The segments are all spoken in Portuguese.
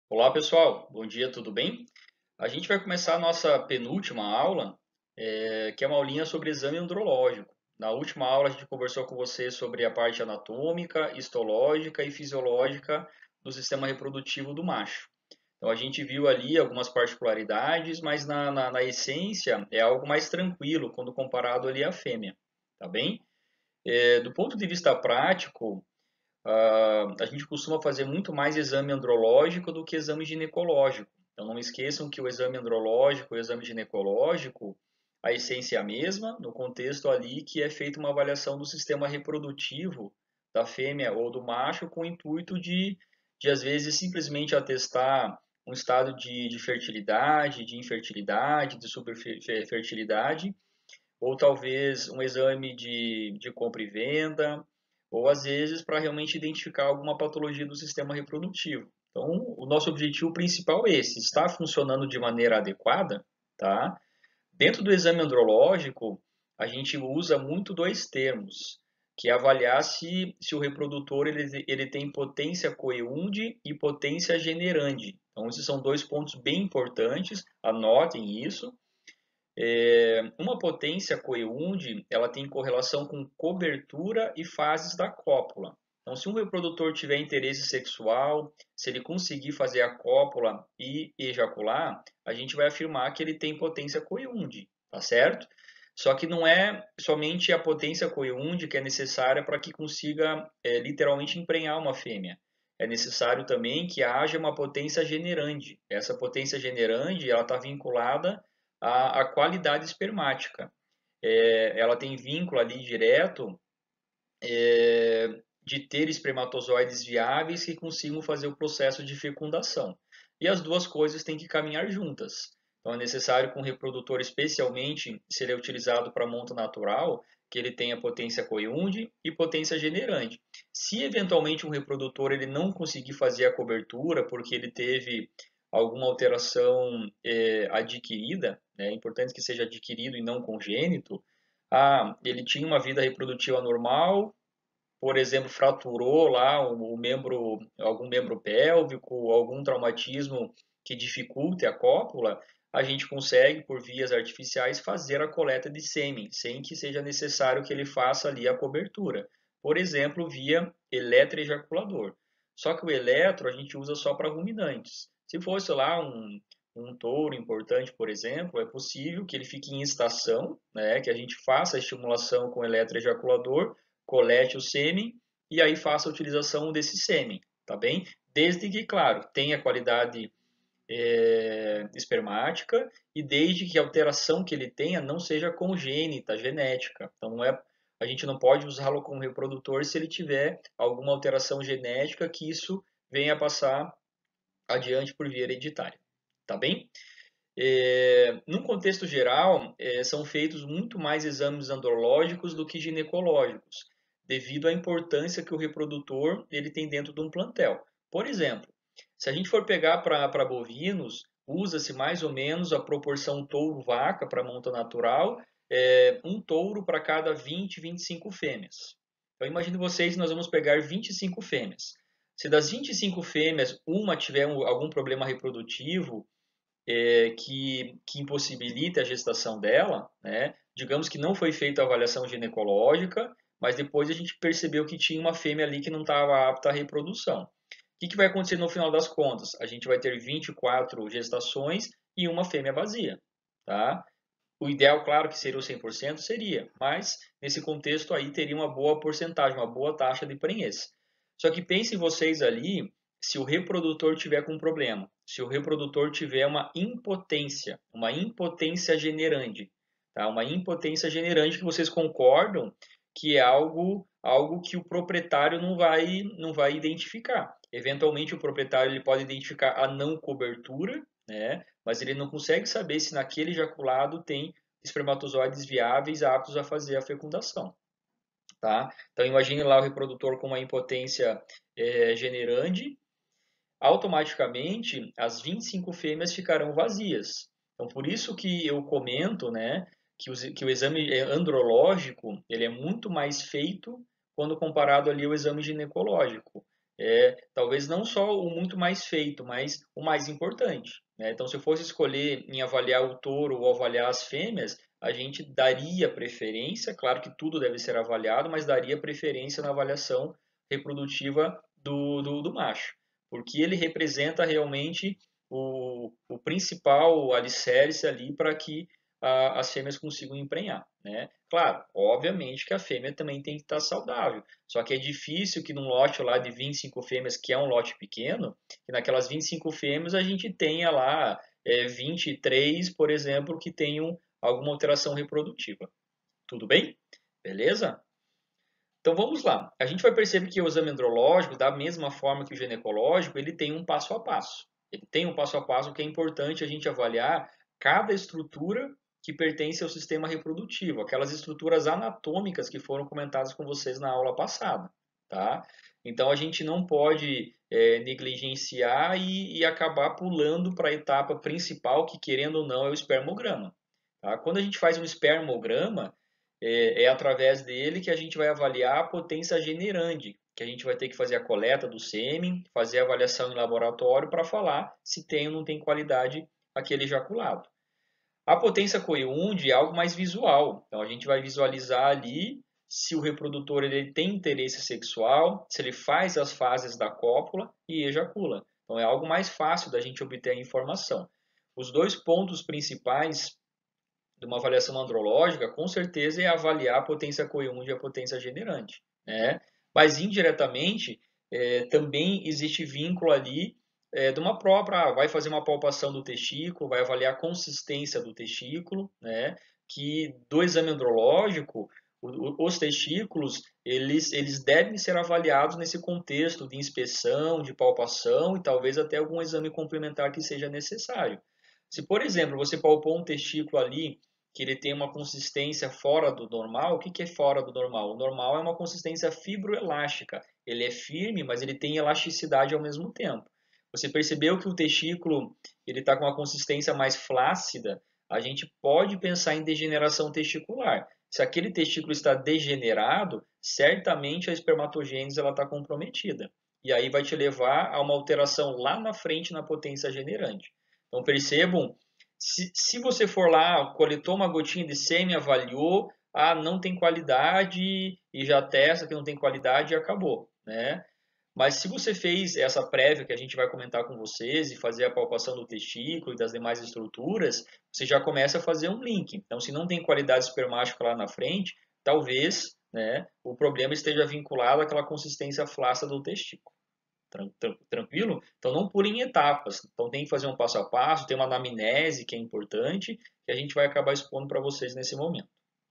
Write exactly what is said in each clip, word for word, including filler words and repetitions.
Olá pessoal, bom dia, tudo bem? A gente vai começar a nossa penúltima aula, eh, que é uma aulinha sobre exame andrológico. Na última aula a gente conversou com você sobre a parte anatômica, histológica e fisiológica do sistema reprodutivo do macho. Então a gente viu ali algumas particularidades, mas na, na, na essência é algo mais tranquilo quando comparado ali à fêmea, tá bem? Eh, do ponto de vista prático, ah, a gente costuma fazer muito mais exame andrológico do que exame ginecológico. Então não esqueçam que o exame andrológico e o exame ginecológico, a essência é a mesma, no contexto ali que é feita uma avaliação do sistema reprodutivo da fêmea ou do macho com o intuito de, de às vezes, simplesmente atestar um estado de, de fertilidade, de infertilidade, de superfertilidade, ou talvez um exame de, de compra e venda, ou às vezes para realmente identificar alguma patologia do sistema reprodutivo. Então, o nosso objetivo principal é esse: está funcionando de maneira adequada, tá? Dentro do exame andrológico, a gente usa muito dois termos, que é avaliar se, se o reprodutor ele, ele tem potência coeunde e potência generande. Então, esses são dois pontos bem importantes, anotem isso. É, uma potência coeunde, ela tem correlação com cobertura e fases da cópula. Então, se um reprodutor tiver interesse sexual, se ele conseguir fazer a cópula e ejacular, a gente vai afirmar que ele tem potência coeunde, tá certo? Só que não é somente a potência coeunde que é necessária para que consiga é, literalmente emprenhar uma fêmea. É necessário também que haja uma potência generande. Essa potência generande, ela está vinculada a, a qualidade espermática. É, ela tem vínculo ali direto é, de ter espermatozoides viáveis que consigam fazer o processo de fecundação. E as duas coisas têm que caminhar juntas. Então é necessário que um reprodutor, especialmente se ele é utilizado para monta natural, que ele tenha potência coeunde e potência generante. Se eventualmente um reprodutor ele não conseguir fazer a cobertura porque ele teve alguma alteração é, adquirida, né, é importante que seja adquirido e não congênito, ah, ele tinha uma vida reprodutiva normal, por exemplo, fraturou lá o, o membro, algum membro pélvico, algum traumatismo que dificulte a cópula, a gente consegue, por vias artificiais, fazer a coleta de sêmen, sem que seja necessário que ele faça ali a cobertura. Por exemplo, via eletroejaculador. Só que o eletro a gente usa só para ruminantes. Se fosse lá um, um touro importante, por exemplo, é possível que ele fique em estação, né, que a gente faça a estimulação com eletroejaculador, colete o sêmen e aí faça a utilização desse sêmen, tá bem? Desde que, claro, tenha qualidade é, espermática e desde que a alteração que ele tenha não seja congênita, genética. Então, não é, a gente não pode usá-lo como reprodutor se ele tiver alguma alteração genética que isso venha a passar adiante por via hereditária, tá bem? É, num contexto geral, é, são feitos muito mais exames andrológicos do que ginecológicos, devido à importância que o reprodutor ele tem dentro de um plantel. Por exemplo, se a gente for pegar para bovinos, usa-se mais ou menos a proporção touro-vaca para monta natural, é, um touro para cada vinte, vinte e cinco fêmeas. Então, imagine vocês que nós vamos pegar vinte e cinco fêmeas. Se das vinte e cinco fêmeas, uma tiver um, algum problema reprodutivo, é, que, que impossibilita a gestação dela, né? Digamos que não foi feita a avaliação ginecológica, mas depois a gente percebeu que tinha uma fêmea ali que não estava apta à reprodução. O que, que vai acontecer no final das contas? A gente vai ter vinte e quatro gestações e uma fêmea vazia, tá? O ideal, claro, que seria o cem por cento, seria, mas nesse contexto aí teria uma boa porcentagem, uma boa taxa de prenhez. Só que pensem vocês ali, se o reprodutor tiver com um problema, se o reprodutor tiver uma impotência, uma impotência generande, tá? Uma impotência generante que vocês concordam que é algo, algo que o proprietário não vai, não vai identificar. Eventualmente o proprietário ele pode identificar a não cobertura, né? Mas ele não consegue saber se naquele ejaculado tem espermatozoides viáveis aptos a fazer a fecundação. Tá? Então imagine lá o reprodutor com uma impotência é, generande, automaticamente as vinte e cinco fêmeas ficarão vazias. Então por isso que eu comento, né, que, os, que o exame andrológico ele é muito mais feito quando comparado ali ao exame ginecológico. é talvez não só o muito mais feito, mas o mais importante, né? Então, se eu fosse escolher em avaliar o touro ou avaliar as fêmeas, a gente daria preferência, claro que tudo deve ser avaliado, mas daria preferência na avaliação reprodutiva do, do, do macho, porque ele representa realmente o, o principal alicerce ali para que a, as fêmeas consigam emprenhar, né? Claro, obviamente que a fêmea também tem que estar saudável, só que é difícil que num lote lá de vinte e cinco fêmeas, que é um lote pequeno, que naquelas vinte e cinco fêmeas a gente tenha lá é, vinte e três, por exemplo, que tenham alguma alteração reprodutiva. Tudo bem? Beleza? Então vamos lá. A gente vai perceber que o exame andrológico, da mesma forma que o ginecológico, ele tem um passo a passo. Ele tem um passo a passo que é importante a gente avaliar cada estrutura que pertence ao sistema reprodutivo, aquelas estruturas anatômicas que foram comentadas com vocês na aula passada, tá? Então a gente não pode é, negligenciar e, e acabar pulando para a etapa principal, que querendo ou não é o espermograma. Tá? Quando a gente faz um espermograma, é, é através dele que a gente vai avaliar a potência generande, que a gente vai ter que fazer a coleta do sêmen, fazer a avaliação em laboratório para falar se tem ou não tem qualidade aquele ejaculado. A potência coeúnde é algo mais visual, então a gente vai visualizar ali se o reprodutor ele tem interesse sexual, se ele faz as fases da cópula e ejacula. Então é algo mais fácil da gente obter a informação. Os dois pontos principais de uma avaliação andrológica, com certeza é avaliar a potência coeúnde e a potência generante, né? Mas indiretamente é, também existe vínculo ali é, de uma própria, ah, vai fazer uma palpação do testículo, vai avaliar a consistência do testículo, né? Que do exame andrológico, os testículos eles, eles devem ser avaliados nesse contexto de inspeção, de palpação e talvez até algum exame complementar que seja necessário. Se, por exemplo, você palpou um testículo ali que ele tem uma consistência fora do normal, o que, que é fora do normal? O normal é uma consistência fibroelástica. Ele é firme, mas ele tem elasticidade ao mesmo tempo. Você percebeu que o testículo ele está com uma consistência mais flácida? A gente pode pensar em degeneração testicular. Se aquele testículo está degenerado, certamente a espermatogênese está comprometida. E aí vai te levar a uma alteração lá na frente na potência generante. Então percebam, se, se você for lá, coletou uma gotinha de sêmen, avaliou, ah, não tem qualidade e já testa que não tem qualidade e acabou, né? Mas se você fez essa prévia que a gente vai comentar com vocês e fazer a palpação do testículo e das demais estruturas, você já começa a fazer um link. Então, se não tem qualidade espermática lá na frente, talvez, né, o problema esteja vinculado àquela consistência flácida do testículo. Tranquilo? Então não pulem etapas. Então tem que fazer um passo a passo, tem uma anamnese que é importante, que a gente vai acabar expondo para vocês nesse momento.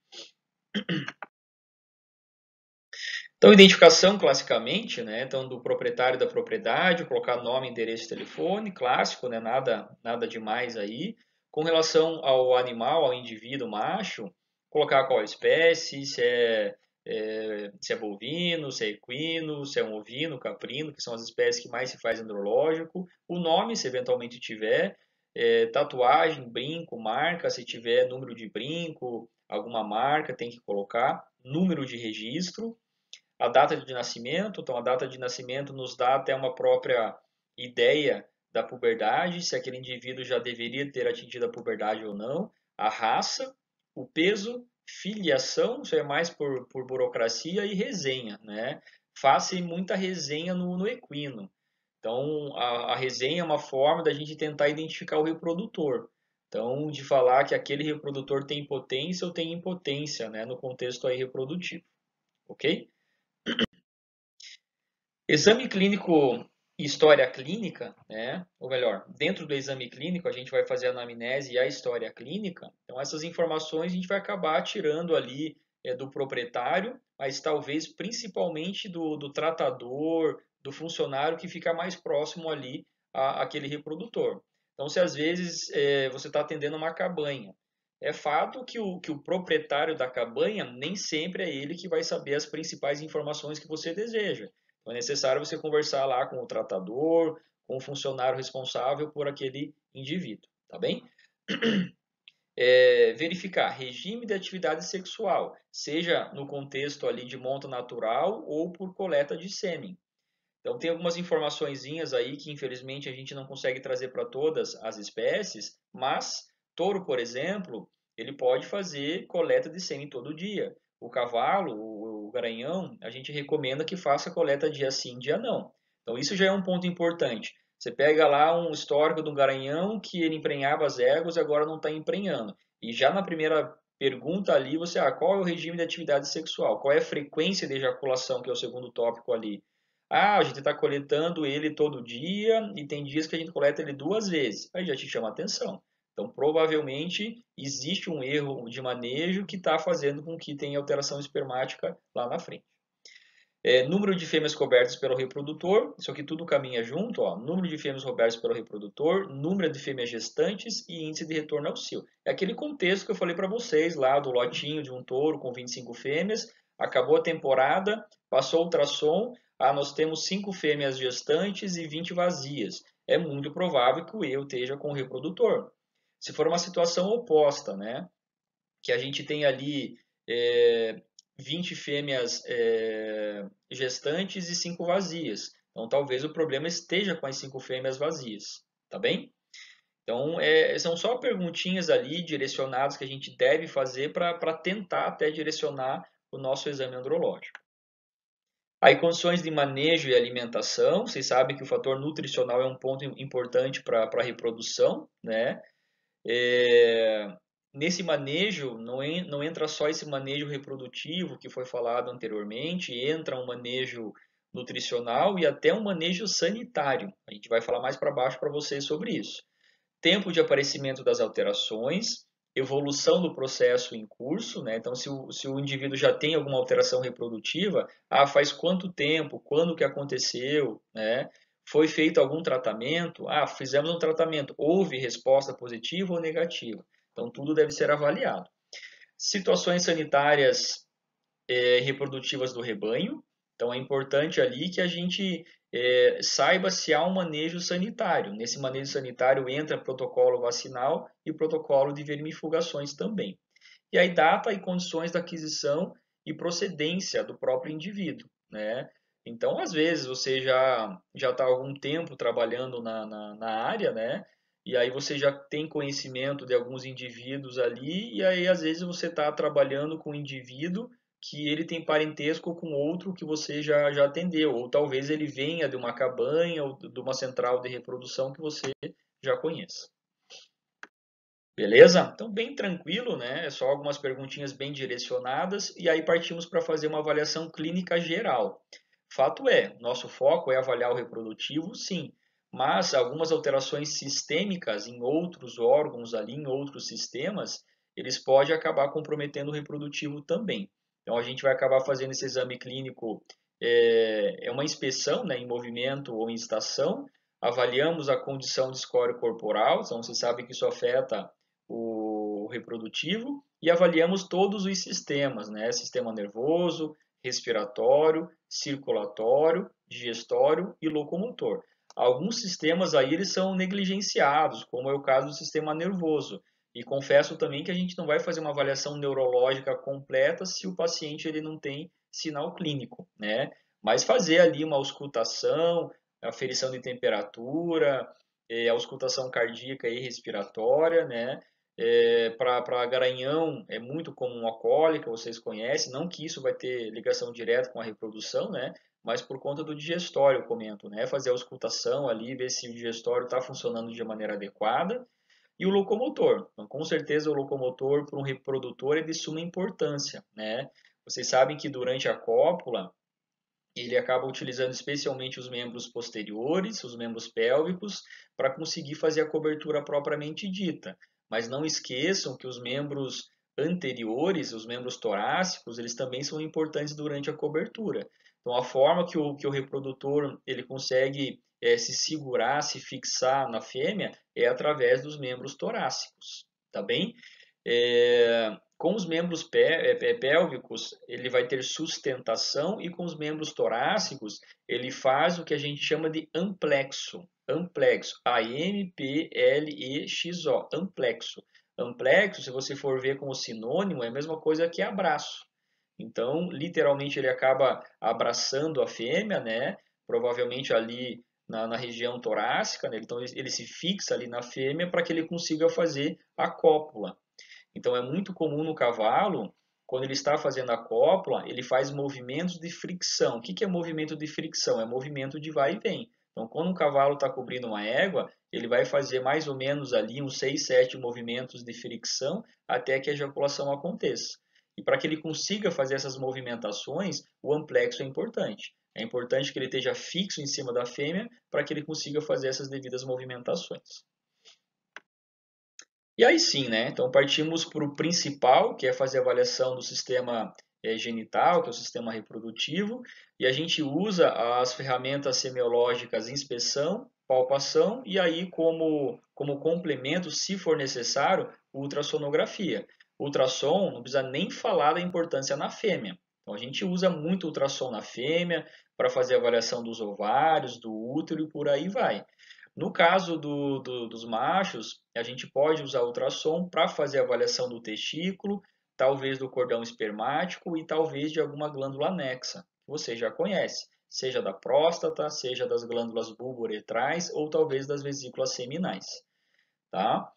Então, identificação classicamente, né? Então, do proprietário da propriedade, colocar nome, endereço e telefone, clássico, né? Nada, nada demais aí. Com relação ao animal, ao indivíduo macho, colocar qual espécie, se é, é, se é bovino, se é equino, se é um ovino, caprino, que são as espécies que mais se faz andrológico. O nome, se eventualmente tiver. É, tatuagem, brinco, marca, se tiver número de brinco, alguma marca tem que colocar. Número de registro, a data de nascimento, então a data de nascimento nos dá até uma própria ideia da puberdade, se aquele indivíduo já deveria ter atingido a puberdade ou não, a raça, o peso, filiação, isso é mais por, por burocracia, e resenha, né? Faça muita resenha no, no equino. Então, a, a resenha é uma forma da gente tentar identificar o reprodutor. Então, de falar que aquele reprodutor tem potência ou tem impotência, né, no contexto aí reprodutivo. Ok? Exame clínico e história clínica, né? Ou melhor, dentro do exame clínico a gente vai fazer a anamnese e a história clínica. Então essas informações a gente vai acabar tirando ali é, do proprietário, mas talvez principalmente do, do tratador, do funcionário que fica mais próximo ali a, àquele reprodutor. Então se às vezes é, você está atendendo uma cabanha, é fato que o, que o proprietário da cabanha nem sempre é ele que vai saber as principais informações que você deseja. Então é necessário você conversar lá com o tratador, com o funcionário responsável por aquele indivíduo, tá bem? É, verificar regime de atividade sexual, seja no contexto ali de monta natural ou por coleta de sêmen. Então tem algumas informaçõezinhas aí que infelizmente a gente não consegue trazer para todas as espécies, mas touro, por exemplo, ele pode fazer coleta de sêmen todo dia. O cavalo, o, o garanhão, a gente recomenda que faça coleta dia sim, dia não. Então isso já é um ponto importante. Você pega lá um histórico de um garanhão que ele emprenhava as éguas e agora não está emprenhando. E já na primeira pergunta ali, você, ah, qual é o regime de atividade sexual? Qual é a frequência de ejaculação, que é o segundo tópico ali? Ah, a gente está coletando ele todo dia e tem dias que a gente coleta ele duas vezes. Aí já te chama a atenção. Então, provavelmente, existe um erro de manejo que está fazendo com que tenha alteração espermática lá na frente. É, número de fêmeas cobertas pelo reprodutor, isso aqui tudo caminha junto, ó. Número de fêmeas cobertas pelo reprodutor, número de fêmeas gestantes e índice de retorno ao cio. É aquele contexto que eu falei para vocês lá do lotinho de um touro com vinte e cinco fêmeas, acabou a temporada, passou o ultrassom, ah, nós temos cinco fêmeas gestantes e vinte vazias. É muito provável que o eu esteja com o reprodutor. Se for uma situação oposta, né, que a gente tem ali é, vinte fêmeas é, gestantes e cinco vazias. Então, talvez o problema esteja com as cinco fêmeas vazias, tá bem? Então, é, são só perguntinhas ali direcionadas que a gente deve fazer para tentar até direcionar o nosso exame andrológico. Aí, condições de manejo e alimentação. Vocês sabem que o fator nutricional é um ponto importante para a reprodução, né? É, nesse manejo, não, en, não entra só esse manejo reprodutivo que foi falado anteriormente, entra um manejo nutricional e até um manejo sanitário. A gente vai falar mais para baixo para vocês sobre isso. Tempo de aparecimento das alterações, evolução do processo em curso, né? Então, se o, se o indivíduo já tem alguma alteração reprodutiva, ah, faz quanto tempo, quando que aconteceu, né? Foi feito algum tratamento? Ah, fizemos um tratamento, houve resposta positiva ou negativa? Então, tudo deve ser avaliado. Situações sanitárias eh, reprodutivas do rebanho. Então, é importante ali que a gente é, saiba se há um manejo sanitário. Nesse manejo sanitário entra protocolo vacinal e protocolo de vermifugações também. E aí, data e condições da aquisição e procedência do próprio indivíduo, né? Então, às vezes, você já já está há algum tempo trabalhando na, na, na área, né? E aí você já tem conhecimento de alguns indivíduos ali, e aí às vezes você está trabalhando com um indivíduo que ele tem parentesco com outro que você já, já atendeu, ou talvez ele venha de uma cabanha ou de uma central de reprodução que você já conheça. Beleza? Então, bem tranquilo, né? É só algumas perguntinhas bem direcionadas e aí partimos para fazer uma avaliação clínica geral. Fato é, nosso foco é avaliar o reprodutivo, sim, mas algumas alterações sistêmicas em outros órgãos ali, em outros sistemas, eles podem acabar comprometendo o reprodutivo também. Então, a gente vai acabar fazendo esse exame clínico, é, é uma inspeção, né, em movimento ou em estação, avaliamos a condição de score corporal, então você sabe que isso afeta o reprodutivo e avaliamos todos os sistemas, né? Sistema nervoso, respiratório, circulatório, digestório e locomotor. Alguns sistemas aí eles são negligenciados, como é o caso do sistema nervoso. E confesso também que a gente não vai fazer uma avaliação neurológica completa se o paciente ele não tem sinal clínico, né? Mas fazer ali uma auscultação, aferição de temperatura, a auscultação cardíaca e respiratória, né? É, para garanhão é muito comum a cólica, vocês conhecem, não que isso vai ter ligação direta com a reprodução, né? Mas por conta do digestório, eu comento, né? Fazer a auscultação ali, ver se o digestório está funcionando de maneira adequada. E o locomotor, então, com certeza o locomotor para um reprodutor é de suma importância, né? Vocês sabem que durante a cópula, ele acaba utilizando especialmente os membros posteriores, os membros pélvicos, para conseguir fazer a cobertura propriamente dita. Mas não esqueçam que os membros anteriores, os membros torácicos, eles também são importantes durante a cobertura. Então, a forma que o, que o reprodutor ele consegue é, se segurar, se fixar na fêmea, é através dos membros torácicos, tá bem? É, com os membros pélvicos, ele vai ter sustentação e com os membros torácicos, ele faz o que a gente chama de amplexo. Amplexo, A M P L E X O, amplexo. Amplexo, se você for ver como sinônimo, é a mesma coisa que abraço. Então, literalmente, ele acaba abraçando a fêmea, né? provavelmente ali na, na região torácica, né? Então ele, ele se fixa ali na fêmea para que ele consiga fazer a cópula. Então é muito comum no cavalo, quando ele está fazendo a cópula, ele faz movimentos de fricção. O que é movimento de fricção? É movimento de vai e vem. Então, quando um cavalo está cobrindo uma égua, ele vai fazer mais ou menos ali uns seis, sete movimentos de fricção até que a ejaculação aconteça. E para que ele consiga fazer essas movimentações, o amplexo é importante. É importante que ele esteja fixo em cima da fêmea para que ele consiga fazer essas devidas movimentações. E aí sim, né? Então partimos para o principal, que é fazer a avaliação do sistema é, genital, que é o sistema reprodutivo, e a gente usa as ferramentas semiológicas inspeção, palpação e aí como, como complemento, se for necessário, ultrassonografia. Ultrassom não precisa nem falar da importância na fêmea. Então a gente usa muito ultrassom na fêmea para fazer a avaliação dos ovários, do útero e por aí vai. No caso do, do, dos machos, a gente pode usar ultrassom para fazer a avaliação do testículo, talvez do cordão espermático e talvez de alguma glândula anexa, que você já conhece, seja da próstata, seja das glândulas bulbouretrais ou talvez das vesículas seminais. Tá?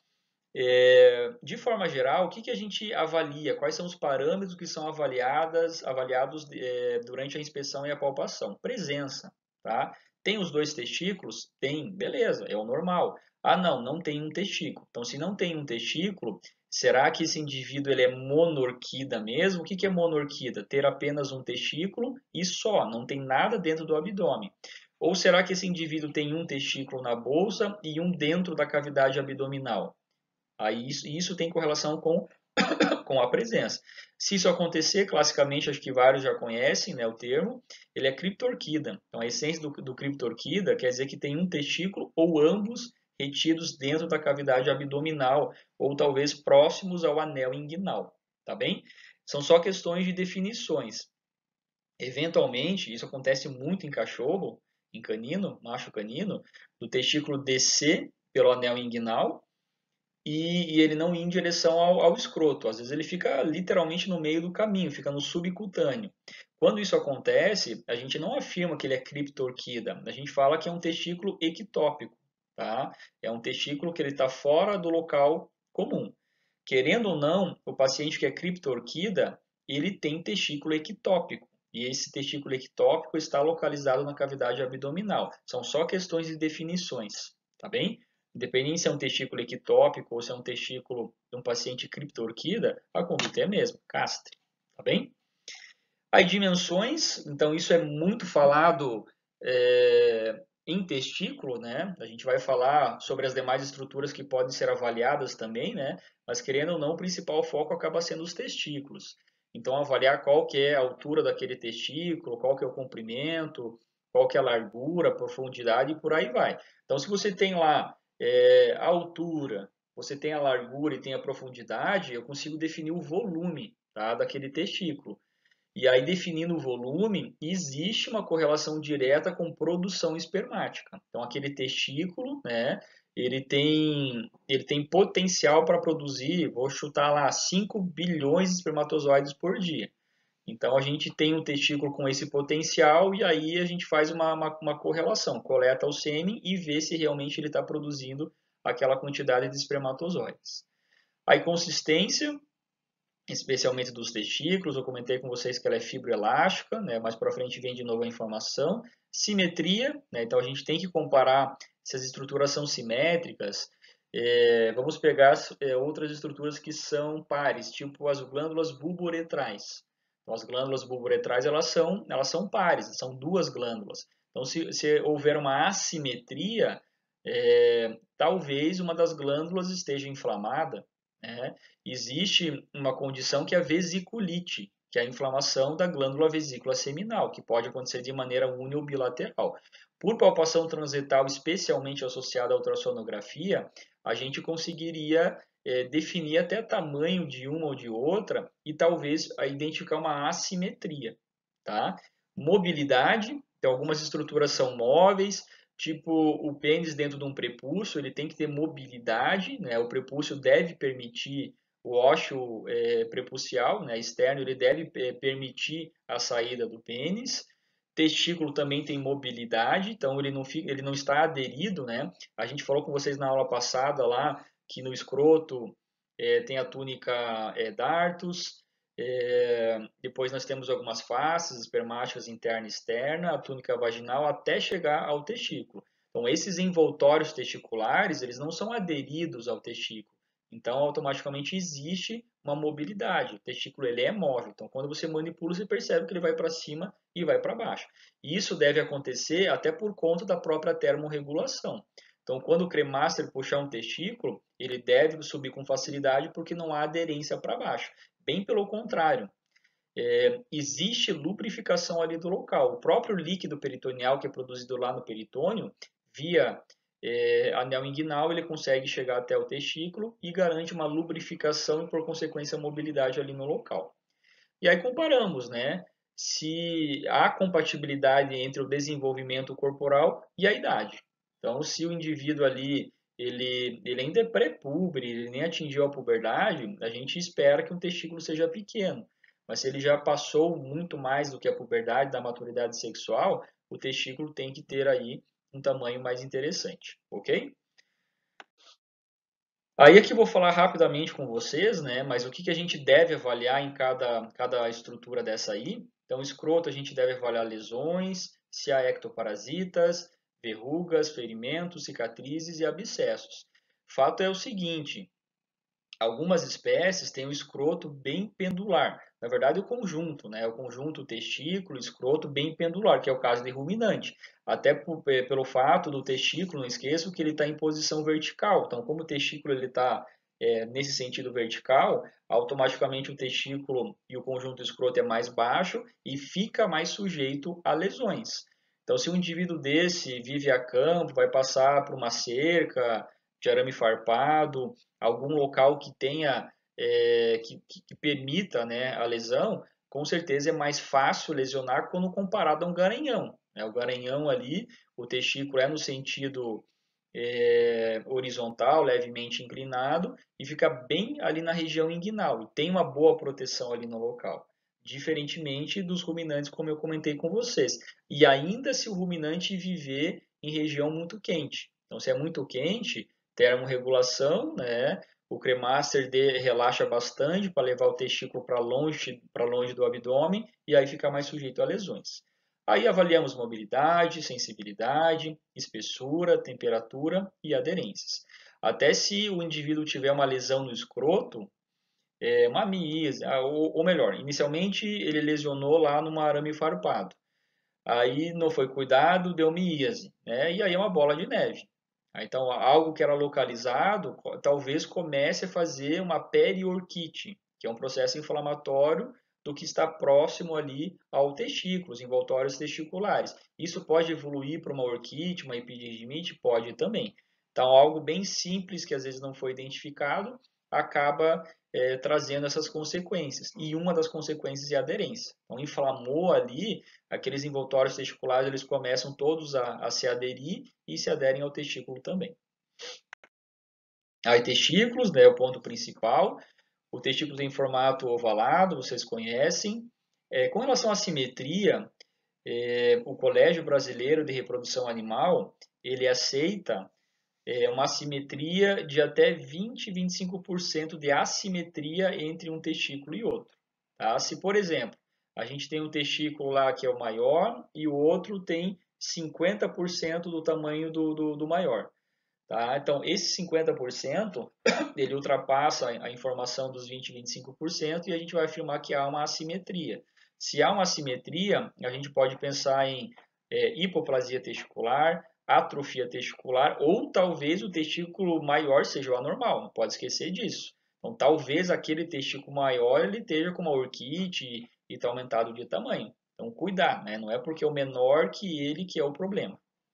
É, de forma geral, o que, que a gente avalia? Quais são os parâmetros que são avaliadas, avaliados é, durante a inspeção e a palpação? Presença. Tá? Tem os dois testículos? Tem, beleza, é o normal. Ah, não, não tem um testículo. Então, se não tem um testículo, será que esse indivíduo ele é monorquida mesmo? O que, que é monorquida? Ter apenas um testículo e só, não tem nada dentro do abdômen. Ou será que esse indivíduo tem um testículo na bolsa e um dentro da cavidade abdominal? Aí isso, isso tem correlação com, com a presença. Se isso acontecer, classicamente, acho que vários já conhecem, né, o termo, ele é criptorquida. Então, a essência do, do criptorquida quer dizer que tem um testículo ou ambos retidos dentro da cavidade abdominal ou talvez próximos ao anel inguinal, tá bem? São só questões de definições. Eventualmente, isso acontece muito em cachorro, em canino, macho canino, do testículo descer pelo anel inguinal e, e ele não ir em direção ao, ao escroto. Às vezes ele fica literalmente no meio do caminho, fica no subcutâneo. Quando isso acontece, a gente não afirma que ele é criptorquida, a gente fala que é um testículo ectópico, tá? É um testículo que ele está fora do local comum. Querendo ou não, o paciente que é criptorquida, ele tem testículo ectópico. E esse testículo ectópico está localizado na cavidade abdominal. São só questões de definições, tá bem? Independente se é um testículo ectópico ou se é um testículo de um paciente criptorquida, a conduta é a mesma, castre, tá bem? Aí dimensões, então isso é muito falado é, em testículo, né? A gente vai falar sobre as demais estruturas que podem ser avaliadas também, né? Mas querendo ou não, o principal foco acaba sendo os testículos. Então avaliar qual que é a altura daquele testículo, qual que é o comprimento, qual que é a largura, a profundidade e por aí vai. Então se você tem lá é, a altura, você tem a largura e tem a profundidade, eu consigo definir o volume, tá, daquele testículo. E aí, definindo o volume, existe uma correlação direta com produção espermática. Então, aquele testículo, né, ele tem, ele tem potencial para produzir, vou chutar lá, cinco bilhões de espermatozoides por dia. Então, a gente tem um testículo com esse potencial e aí a gente faz uma, uma, uma correlação, coleta o sêmen e vê se realmente ele está produzindo aquela quantidade de espermatozoides. Aí, consistência, especialmente dos testículos, eu comentei com vocês que ela é fibroelástica, né? Mais para frente vem de novo a informação. Simetria, né? Então a gente tem que comparar se as estruturas são simétricas. É, vamos pegar é, outras estruturas que são pares, tipo as glândulas bulbouretrais. Então, as glândulas bulbouretrais elas são, elas são pares, são duas glândulas. Então se, se houver uma assimetria, é, talvez uma das glândulas esteja inflamada, né? Existe uma condição que é a vesiculite, que é a inflamação da glândula vesícula seminal, que pode acontecer de maneira uni ou bilateral. Por palpação transretal, especialmente associada à ultrassonografia, a gente conseguiria é, definir até tamanho de uma ou de outra e talvez identificar uma assimetria. Tá? Mobilidade, então algumas estruturas são móveis, tipo o pênis dentro de um prepúcio, ele tem que ter mobilidade, né? O prepúcio deve permitir o ósseo é, prepucial, né, externo, ele deve é, permitir a saída do pênis. testículo também tem mobilidade, então ele não, fica, ele não está aderido, né? A gente falou com vocês na aula passada lá que no escroto é, tem a túnica é, dartos, é, depois nós temos algumas faces espermáticas interna e externa, a túnica vaginal até chegar ao testículo. Então esses envoltórios testiculares, eles não são aderidos ao testículo. Então automaticamente existe uma mobilidade. O testículo ele é móvel. Então quando você manipula, você percebe que ele vai para cima e vai para baixo. E isso deve acontecer até por conta da própria termorregulação. Então, quando o cremaster puxar um testículo, ele deve subir com facilidade porque não há aderência para baixo. Bem pelo contrário, é, existe lubrificação ali do local. O próprio líquido peritoneal que é produzido lá no peritônio, via é, anel inguinal, ele consegue chegar até o testículo e garante uma lubrificação e, por consequência, mobilidade ali no local. E aí comparamos, né? Se há compatibilidade entre o desenvolvimento corporal e a idade. Então, se o indivíduo ali ele, ele ainda é pré-puber, ele nem atingiu a puberdade, a gente espera que o testículo seja pequeno. Mas se ele já passou muito mais do que a puberdade, da maturidade sexual, o testículo tem que ter aí um tamanho mais interessante, ok? Aí aqui eu vou falar rapidamente com vocês, né? Mas o que, que a gente deve avaliar em cada, cada estrutura dessa aí? Então, escroto a gente deve avaliar lesões, se há ectoparasitas, verrugas, ferimentos, cicatrizes e abscessos. Fato é o seguinte, algumas espécies têm o escroto bem pendular. Na verdade, o conjunto, né? O conjunto testículo, escroto bem pendular, que é o caso de ruminante. Até por, pelo fato do testículo, não esqueçam que ele está em posição vertical. Então, como o testículo está é, nesse sentido vertical, automaticamente o testículo e o conjunto escroto é mais baixo e fica mais sujeito a lesões. Então, se um indivíduo desse vive a campo, vai passar por uma cerca de arame farpado, algum local que tenha é, que, que, permita, né, a lesão, com certeza é mais fácil lesionar quando comparado a um garanhão. Né? O garanhão ali, o testículo é no sentido é, horizontal, levemente inclinado, e fica bem ali na região inguinal, e tem uma boa proteção ali no local. Diferentemente dos ruminantes, como eu comentei com vocês. E ainda se o ruminante viver em região muito quente. Então, se é muito quente, termorregulação, né? O cremaster de, relaxa bastante para levar o testículo para longe, para longe do abdômen e aí fica mais sujeito a lesões. Aí avaliamos mobilidade, sensibilidade, espessura, temperatura e aderências. Até se o indivíduo tiver uma lesão no escroto, é, uma míase, ou, ou melhor, inicialmente ele lesionou lá num arame farpado. Aí não foi cuidado, deu míase, né? E aí é uma bola de neve. Então, algo que era localizado, talvez comece a fazer uma periorquite, que é um processo inflamatório do que está próximo ali ao testículo, os envoltórios testiculares. Isso pode evoluir para uma orquite, uma epididimite? Pode também. Então, algo bem simples que às vezes não foi identificado, acaba é, trazendo essas consequências. E uma das consequências é a aderência. Então, inflamou ali, aqueles envoltórios testiculares eles começam todos a, a se aderir e se aderem ao testículo também. Aí, testículos, né, é o ponto principal. O testículo tem formato ovalado, vocês conhecem. É, com relação à simetria, é, o Colégio Brasileiro de Reprodução Animal, ele aceita é, uma assimetria de até vinte, vinte e cinco por cento de assimetria entre um testículo e outro. Tá? Se, por exemplo, a gente tem um testículo lá que é o maior e o outro tem cinquenta por cento do tamanho do, do, do maior. Tá? Então, esse cinquenta por cento ele ultrapassa a informação dos vinte, vinte e cinco por cento e a gente vai afirmar que há uma assimetria. Se há uma assimetria, a gente pode pensar em é, hipoplasia testicular, atrofia testicular ou talvez o testículo maior seja o anormal, não pode esquecer disso. Então, talvez aquele testículo maior ele esteja com uma orquite e está aumentado de tamanho. Então, cuidar, né? Não é porque é o menor que ele que é o problema.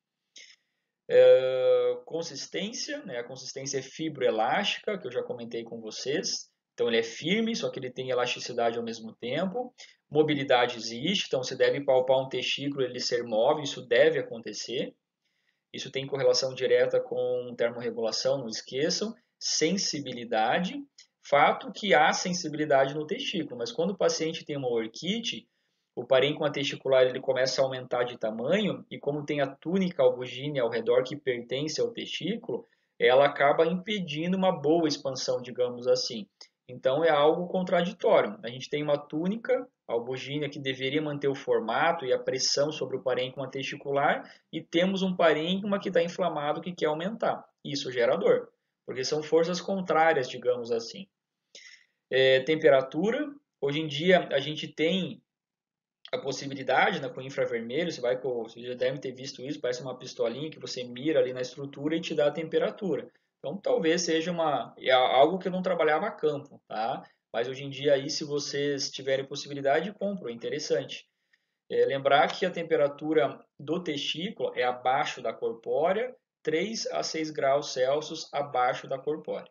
É, consistência, né? A consistência é fibroelástica, que eu já comentei com vocês. Então, ele é firme, só que ele tem elasticidade ao mesmo tempo. Mobilidade existe, então você deve palpar um testículo, ele ser móvel, isso deve acontecer. Isso tem correlação direta com termorregulação, não esqueçam. Sensibilidade, fato que há sensibilidade no testículo, mas quando o paciente tem uma orquite, o parênquima testicular ele começa a aumentar de tamanho e como tem a túnica albugínea ao redor que pertence ao testículo, ela acaba impedindo uma boa expansão, digamos assim. Então é algo contraditório. A gente tem uma túnica albugínea que deveria manter o formato e a pressão sobre o parênquima testicular e temos um parênquima que está inflamado que quer aumentar. Isso gera dor, porque são forças contrárias, digamos assim. É, temperatura. Hoje em dia a gente tem a possibilidade, né, com infravermelho, você vai, você já deve ter visto isso, parece uma pistolinha que você mira ali na estrutura e te dá a temperatura. Então, talvez seja uma, é algo que eu não trabalhava a campo, tá? Mas hoje em dia aí, se vocês tiverem possibilidade, compram, é interessante. É, lembrar que a temperatura do testículo é abaixo da corpórea, três a seis graus Celsius abaixo da corpórea.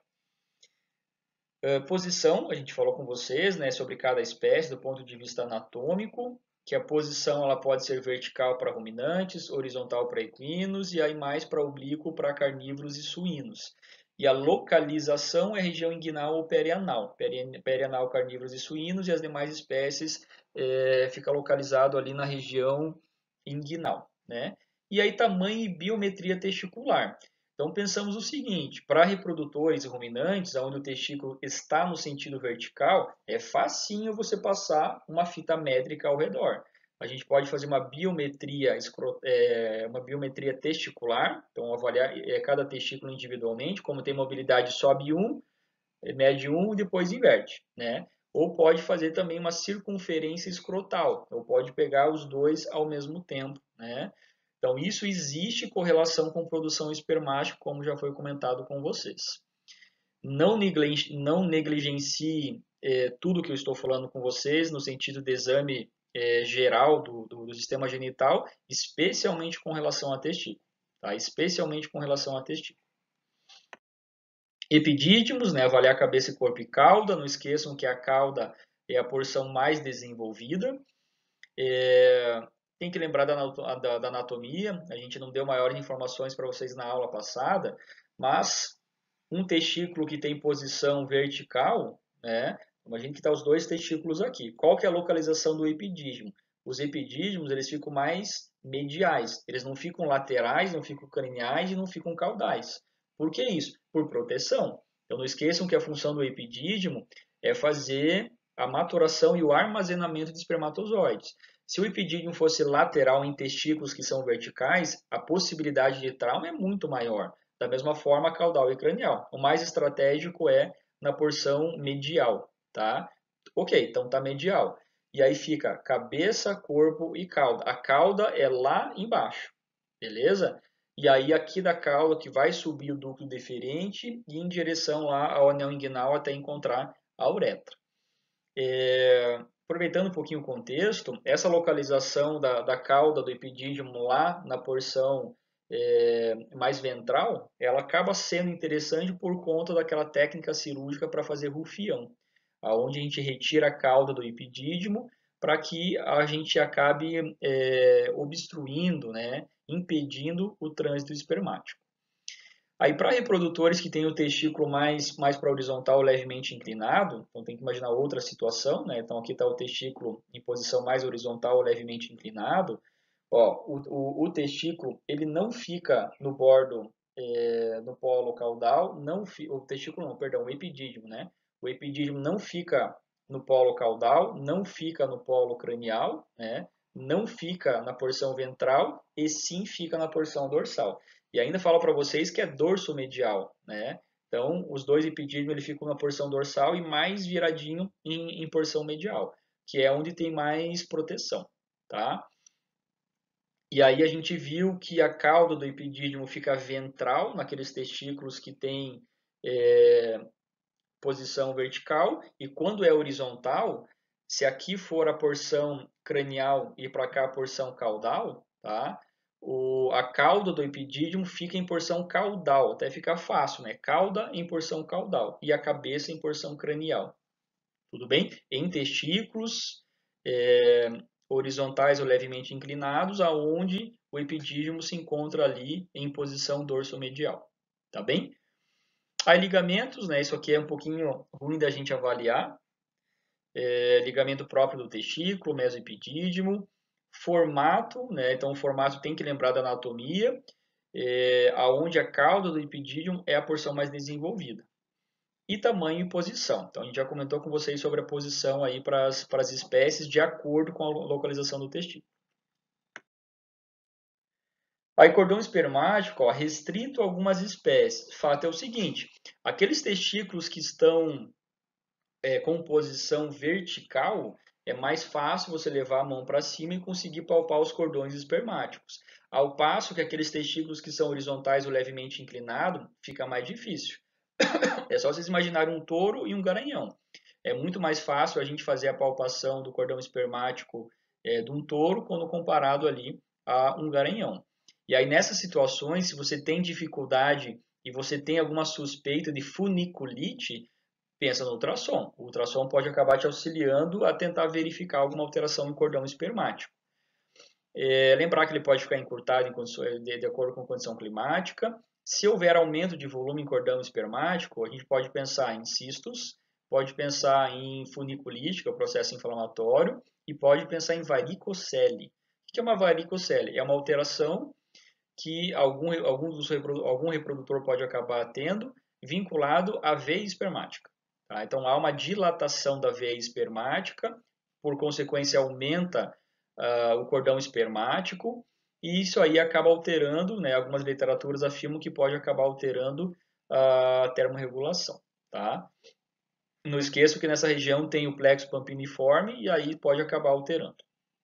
Uh, posição, a gente falou com vocês, né, sobre cada espécie do ponto de vista anatômico, que a posição ela pode ser vertical para ruminantes, horizontal para equinos e aí mais para oblíquo para carnívoros e suínos. E a localização é região inguinal ou perianal. Perianal, carnívoros e suínos, e as demais espécies é, fica localizado ali na região inguinal, né? E aí tamanho e biometria testicular. Então pensamos o seguinte, para reprodutores e ruminantes, onde o testículo está no sentido vertical, é facinho você passar uma fita métrica ao redor. A gente pode fazer uma biometria, é, uma biometria testicular, então avaliar cada testículo individualmente, como tem mobilidade, sobe um, mede um e depois inverte, né? Ou pode fazer também uma circunferência escrotal, ou pode pegar os dois ao mesmo tempo, né? Então, isso existe correlação com produção espermática, como já foi comentado com vocês. Não, negligencie, não negligencie é, tudo que eu estou falando com vocês, no sentido de exame é, geral do, do, do sistema genital, especialmente com relação a testículo. Tá? Especialmente com relação a testículo. Epidídimos, né? Avaliar cabeça, corpo e cauda. Não esqueçam que a cauda é a porção mais desenvolvida. É, tem que lembrar da, da, da anatomia, a gente não deu maiores informações para vocês na aula passada, mas um testículo que tem posição vertical, né? Imagina que está os dois testículos aqui. Qual que é a localização do epidídimo? Os epidídimos eles ficam mais mediais, eles não ficam laterais, não ficam craniais e não ficam caudais. Por que isso? Por proteção. Então não esqueçam que a função do epidídimo é fazer a maturação e o armazenamento de espermatozoides. Se o epidídimo fosse lateral em testículos que são verticais, a possibilidade de trauma é muito maior. Da mesma forma, caudal e cranial. O mais estratégico é na porção medial, tá? Ok, então tá medial. E aí fica cabeça, corpo e cauda. A cauda é lá embaixo, beleza? E aí aqui da cauda que vai subir o ducto deferente e em direção lá ao anel inguinal até encontrar a uretra. É, aproveitando um pouquinho o contexto, essa localização da, da cauda do epidídimo lá na porção é, mais ventral, ela acaba sendo interessante por conta daquela técnica cirúrgica para fazer rufião, onde a gente retira a cauda do epidídimo para que a gente acabe é, obstruindo, né, impedindo o trânsito espermático. Aí, para reprodutores que têm o testículo mais, mais para horizontal, levemente inclinado, então tem que imaginar outra situação, né? Então, aqui está o testículo em posição mais horizontal, levemente inclinado. Ó, o, o, o testículo, ele não fica no bordo, é, no polo caudal, não fi, o testículo não, perdão, o epidídimo, né? O epidídimo não fica no polo caudal, não fica no polo cranial, né? Não fica na porção ventral e sim fica na porção dorsal. E ainda falo para vocês que é dorso medial, né? Então, os dois epidídimos ele ficam na porção dorsal e mais viradinho em, em porção medial, que é onde tem mais proteção, tá? E aí a gente viu que a cauda do epidídimo fica ventral, naqueles testículos que tem é, posição vertical, e quando é horizontal, se aqui for a porção cranial e para cá a porção caudal, tá? O, a cauda do epidídimo fica em porção caudal, até fica fácil, né? Cauda em porção caudal e a cabeça em porção cranial. Tudo bem? Em testículos é, horizontais ou levemente inclinados, aonde o epidídimo se encontra ali em posição dorsomedial. Tá bem? Aí ligamentos, né? Isso aqui é um pouquinho ruim da gente avaliar. é, ligamento próprio do testículo, mesoepidídimo, formato, né? Então o formato tem que lembrar da anatomia, é, aonde a cauda do epidídimo é a porção mais desenvolvida. E tamanho e posição. Então a gente já comentou com vocês sobre a posição aí para as espécies de acordo com a localização do testículo. Aí cordão espermático, ó, restrito a algumas espécies. O fato é o seguinte, aqueles testículos que estão é, com posição vertical, é mais fácil você levar a mão para cima e conseguir palpar os cordões espermáticos. Ao passo que aqueles testículos que são horizontais ou levemente inclinados, fica mais difícil. É só vocês imaginarem um touro e um garanhão. É muito mais fácil a gente fazer a palpação do cordão espermático é, de um touro quando comparado ali a um garanhão. E aí nessas situações, se você tem dificuldade e você tem alguma suspeita de funiculite, pensa no ultrassom. O ultrassom pode acabar te auxiliando a tentar verificar alguma alteração no cordão espermático. É, lembrar que ele pode ficar encurtado em condições, de, de acordo com a condição climática. Se houver aumento de volume em cordão espermático, a gente pode pensar em cistos, pode pensar em funiculite, que é o processo inflamatório, e pode pensar em varicocele. O que é uma varicocele? É uma alteração que algum, algum, dos, algum reprodutor pode acabar tendo, vinculado à veia espermática. Tá? Então, há uma dilatação da veia espermática, por consequência, aumenta uh, o cordão espermático, e isso aí acaba alterando, né, algumas literaturas afirmam que pode acabar alterando a termorregulação. Tá? Não esqueça que nessa região tem o plexo pampiniforme, e aí pode acabar alterando.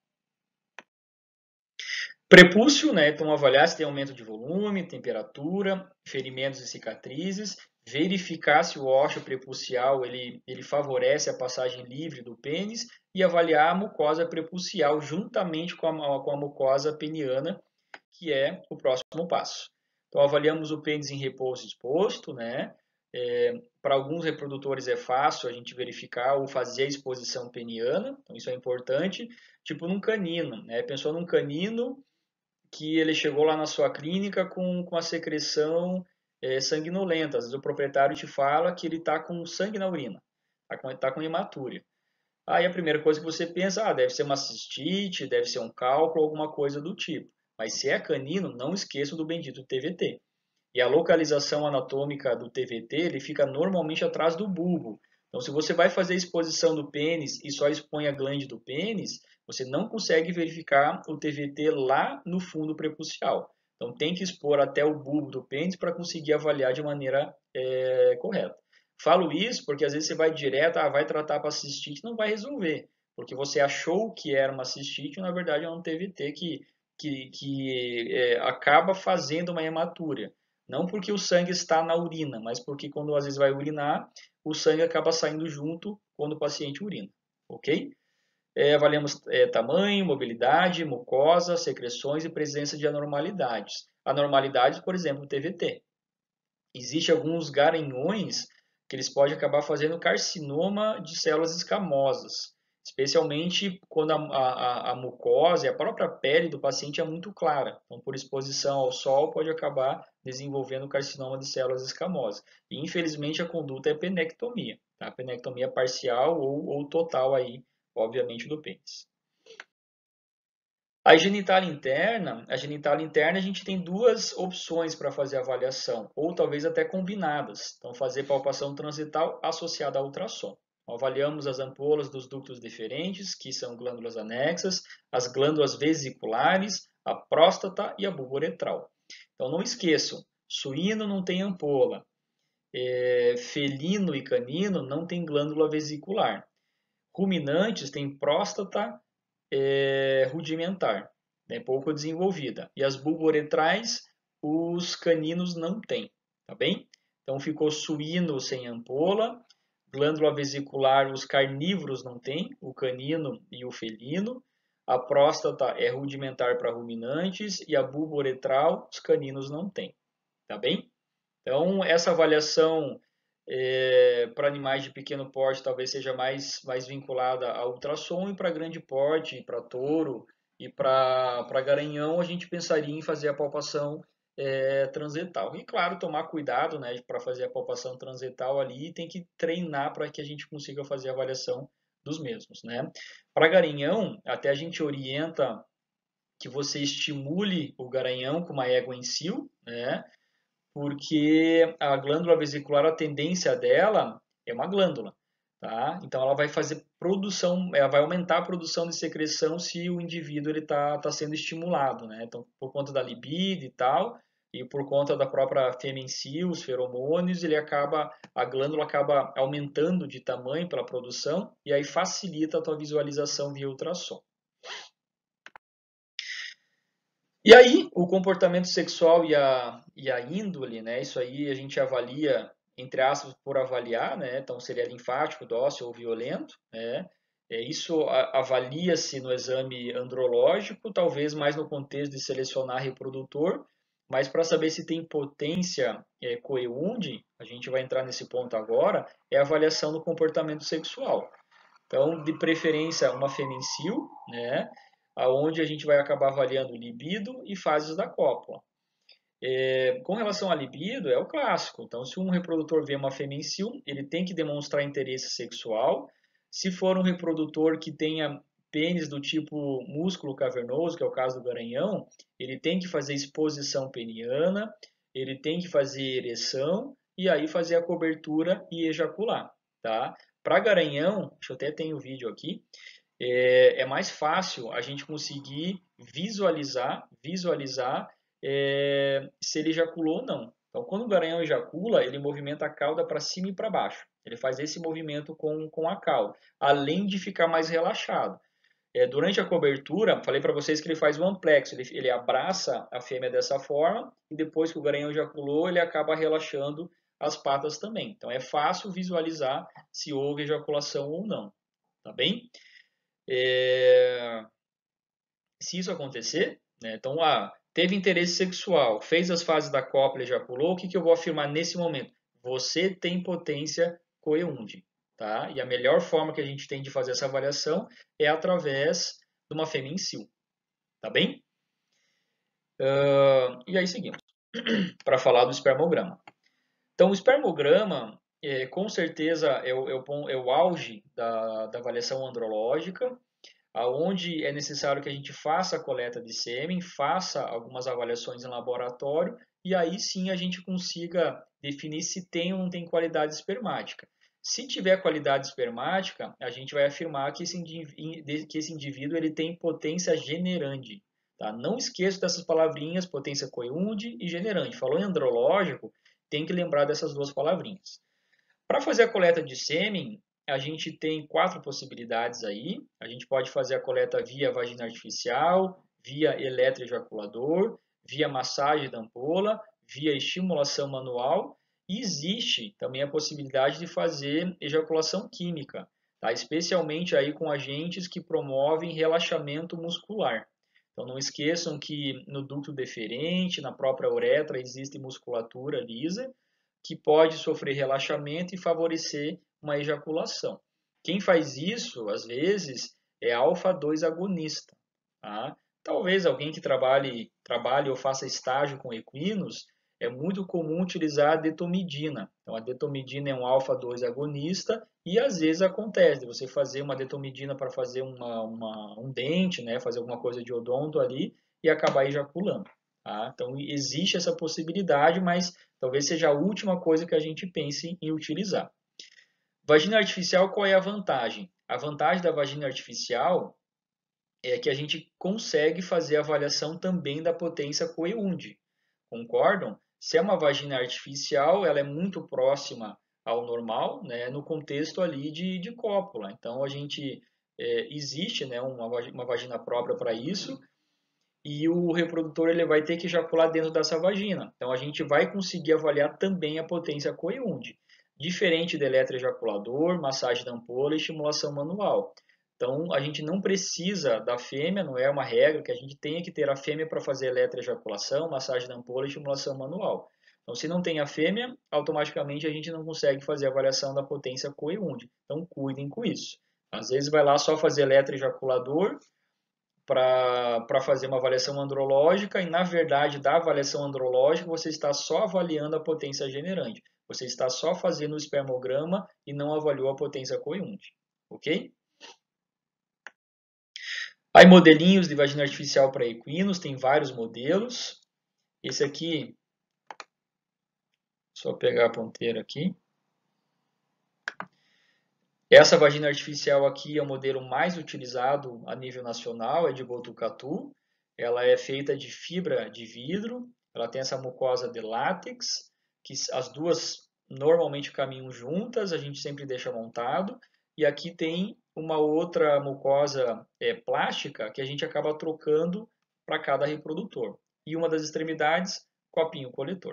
Prepúcio, né? Então avaliar se tem aumento de volume, temperatura, ferimentos e cicatrizes, verificar se o ósseo prepucial ele, ele favorece a passagem livre do pênis e avaliar a mucosa prepucial juntamente com a, com a mucosa peniana, que é o próximo passo. Então avaliamos o pênis em repouso exposto, né? É, para alguns reprodutores é fácil a gente verificar ou fazer a exposição peniana, então isso é importante, tipo num canino, né? Pensou num canino que ele chegou lá na sua clínica com, com a secreção é, sanguinolenta. Às vezes o proprietário te fala que ele está com sangue na urina, está com, tá com hematúria. Aí a primeira coisa que você pensa, ah, deve ser uma cistite, deve ser um cálculo, alguma coisa do tipo. Mas se é canino, não esqueça do bendito T V T. E a localização anatômica do T V T, ele fica normalmente atrás do bulbo. Então, se você vai fazer a exposição do pênis e só expõe a glande do pênis, você não consegue verificar o T V T lá no fundo prepucial. Então, tem que expor até o bulbo do pênis para conseguir avaliar de maneira é, correta. Falo isso porque às vezes você vai direto, ah, vai tratar para cistite, não vai resolver. Porque você achou que era uma cistite e na verdade é um T V T que, que, que é, acaba fazendo uma hematúria. Não porque o sangue está na urina, mas porque quando às vezes vai urinar, o sangue acaba saindo junto quando o paciente urina, ok? É, avaliamos é, tamanho, mobilidade, mucosa, secreções e presença de anormalidades. Anormalidades, por exemplo, T V T. Existem alguns garanhões que eles podem acabar fazendo carcinoma de células escamosas, especialmente quando a, a, a mucosa e a própria pele do paciente é muito clara. Então, por exposição ao sol, pode acabar desenvolvendo carcinoma de células escamosas. E, infelizmente, a conduta é penectomia, tá? Penectomia parcial ou, ou total, aí, obviamente, do pênis. A genital interna, a genital interna a gente tem duas opções para fazer a avaliação, ou talvez até combinadas. Então, fazer palpação transital associada a ultrassom. Então, avaliamos as ampolas dos ductos deferentes, que são glândulas anexas, as glândulas vesiculares, a próstata e a bulbo uretral. Então, não esqueçam, suíno não tem ampola, é, felino e canino não tem glândula vesicular. Ruminantes têm próstata é, rudimentar, né, pouco desenvolvida. E as bulboretrais, os caninos não têm, tá bem? Então ficou suíno sem ampola, glândula vesicular, os carnívoros não têm, o canino e o felino. A próstata é rudimentar para ruminantes e a bulboretral, os caninos não têm, tá bem? Então essa avaliação é, para animais de pequeno porte talvez seja mais, mais vinculada ao ultrassom, e para grande porte, para touro e para garanhão, a gente pensaria em fazer a palpação é, transetal. E claro, tomar cuidado, né, para fazer a palpação transetal ali, tem que treinar para que a gente consiga fazer a avaliação dos mesmos, né? Para garanhão, até a gente orienta que você estimule o garanhão com uma égua em cio, né? Porque a glândula vesicular, a tendência dela é uma glândula, tá? Então ela vai fazer produção, ela vai aumentar a produção de secreção se o indivíduo ele tá, tá sendo estimulado, né? Então por conta da libido e tal, e por conta da própria fêmea em si, os feromônios, ele acaba, a glândula acaba aumentando de tamanho pela produção e aí facilita a tua visualização via ultrassom. E aí, o comportamento sexual e a, e a índole, né? Isso aí a gente avalia, entre aspas, por avaliar, né? Então, seria linfático, dócil ou violento, né? É, isso avalia-se no exame andrológico, talvez mais no contexto de selecionar reprodutor, mas para saber se tem potência é, coeunde, a gente vai entrar nesse ponto agora, é a avaliação do comportamento sexual. Então, de preferência, uma fêmea-sil, né? Aonde a gente vai acabar avaliando libido e fases da cópula. É, com relação à libido, é o clássico. Então, se um reprodutor vê uma fêmea-sil, ele tem que demonstrar interesse sexual. Se for um reprodutor que tenha pênis do tipo músculo cavernoso, que é o caso do garanhão, ele tem que fazer exposição peniana, ele tem que fazer ereção e aí fazer a cobertura e ejacular, tá? Para garanhão, deixa eu até ter o vídeo aqui, é, é mais fácil a gente conseguir visualizar, visualizar é, se ele ejaculou ou não. Então, quando o garanhão ejacula, ele movimenta a cauda para cima e para baixo. Ele faz esse movimento com, com a cauda, além de ficar mais relaxado. É, durante a cobertura, falei para vocês que ele faz o amplexo, ele, ele abraça a fêmea dessa forma e depois que o garanhão ejaculou, ele acaba relaxando as patas também. Então, é fácil visualizar se houve ejaculação ou não, tá bem? É, se isso acontecer, né, então, ah, teve interesse sexual, fez as fases da cópula e ejaculou, o que, que eu vou afirmar nesse momento? Você tem potência coeunde, tá? E a melhor forma que a gente tem de fazer essa avaliação é através de uma fêmea em sil, tá bem? Uh, e aí seguimos para falar do espermograma. Então, o espermograma, é, com certeza, é o, é o, é o auge da, da avaliação andrológica, aonde é necessário que a gente faça a coleta de sêmen, faça algumas avaliações em laboratório e aí sim a gente consiga definir se tem ou não tem qualidade espermática. Se tiver qualidade espermática, a gente vai afirmar que esse indivíduo, que esse indivíduo ele tem potência generande. Tá? Não esqueça dessas palavrinhas, potência coeunde e generande. Falou em andrológico, tem que lembrar dessas duas palavrinhas. Para fazer a coleta de sêmen, a gente tem quatro possibilidades aí. A gente pode fazer a coleta via vagina artificial, via eletroejaculador, via massagem da ampola, via estimulação manual. E existe também a possibilidade de fazer ejaculação química, tá? Especialmente aí com agentes que promovem relaxamento muscular. Então não esqueçam que no ducto deferente, na própria uretra, existe musculatura lisa, que pode sofrer relaxamento e favorecer uma ejaculação. Quem faz isso, às vezes, é alfa dois agonista. Tá? Talvez alguém que trabalhe, trabalhe ou faça estágio com equinos, é muito comum utilizar a detomidina. Então, a detomidina é um alfa dois agonista e às vezes acontece de você fazer uma detomidina para fazer uma, uma, um dente, né? Fazer alguma coisa de odonto ali e acabar ejaculando. Tá? Então, existe essa possibilidade, mas talvez seja a última coisa que a gente pense em utilizar. Vagina artificial, qual é a vantagem? A vantagem da vagina artificial é que a gente consegue fazer a avaliação também da potência coeunde. Concordam? Se é uma vagina artificial, ela é muito próxima ao normal, né, no contexto ali de, de cópula. Então, a gente é, existe, né, uma, uma vagina própria para isso, e o reprodutor ele vai ter que ejacular dentro dessa vagina. Então, a gente vai conseguir avaliar também a potência coeunde, diferente do eletroejaculador, massagem da ampola e estimulação manual. Então, a gente não precisa da fêmea, não é uma regra que a gente tenha que ter a fêmea para fazer eletroejaculação, massagem da ampola e estimulação manual. Então, se não tem a fêmea, automaticamente a gente não consegue fazer a avaliação da potência coeunde. Então, cuidem com isso. Às vezes vai lá só fazer eletroejaculador, para fazer uma avaliação andrológica e, na verdade, da avaliação andrológica, você está só avaliando a potência generante. Você está só fazendo o espermograma e não avaliou a potência coeunde. Ok? Aí modelinhos de vagina artificial para equinos, tem vários modelos. Esse aqui, só pegar a ponteira aqui. Essa vagina artificial aqui é o modelo mais utilizado a nível nacional, é de Botucatu. Ela é feita de fibra de vidro, ela tem essa mucosa de látex, que as duas normalmente caminham juntas, a gente sempre deixa montado. E aqui tem uma outra mucosa é, plástica que a gente acaba trocando para cada reprodutor. E uma das extremidades, copinho coletor.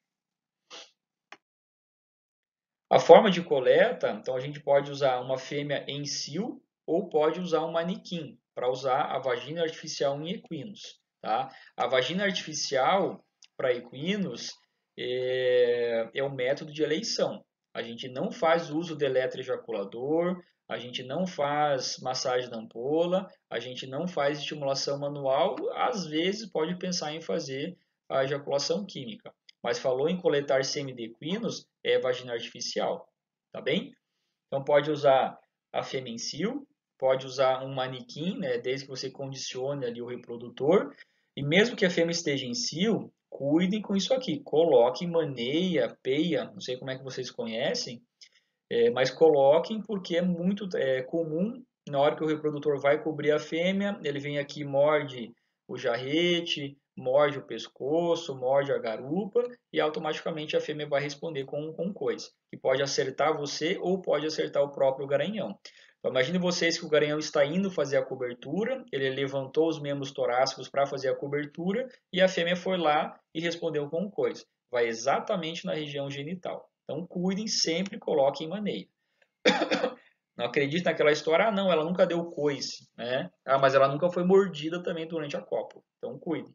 A forma de coleta, então a gente pode usar uma fêmea em cio ou pode usar um manequim para usar a vagina artificial em equinos. Tá? A vagina artificial para equinos é, é o método de eleição. A gente não faz uso de eletroejaculador, a gente não faz massagem da ampola, a gente não faz estimulação manual, às vezes pode pensar em fazer a ejaculação química. Mas falou em coletar sêmen de equinos, é vagina artificial, tá bem? Então pode usar a fêmea em cio, pode usar um manequim, né, desde que você condicione ali o reprodutor. E mesmo que a fêmea esteja em cio, cuidem com isso aqui. Coloquem maneia, peia, não sei como é que vocês conhecem, é, mas coloquem porque é muito é, comum, na hora que o reprodutor vai cobrir a fêmea, ele vem aqui, morde o jarrete, morde o pescoço, morde a garupa e automaticamente a fêmea vai responder com, com coisa, que pode acertar você ou pode acertar o próprio garanhão. Então, imagine vocês que o garanhão está indo fazer a cobertura, ele levantou os membros torácicos para fazer a cobertura e a fêmea foi lá e respondeu com coisa. Vai exatamente na região genital. Então, cuidem, sempre coloquem maneira. Não acredite naquela história, ah, não, ela nunca deu coice, né? Ah, mas ela nunca foi mordida também durante a cópula. Então, cuide.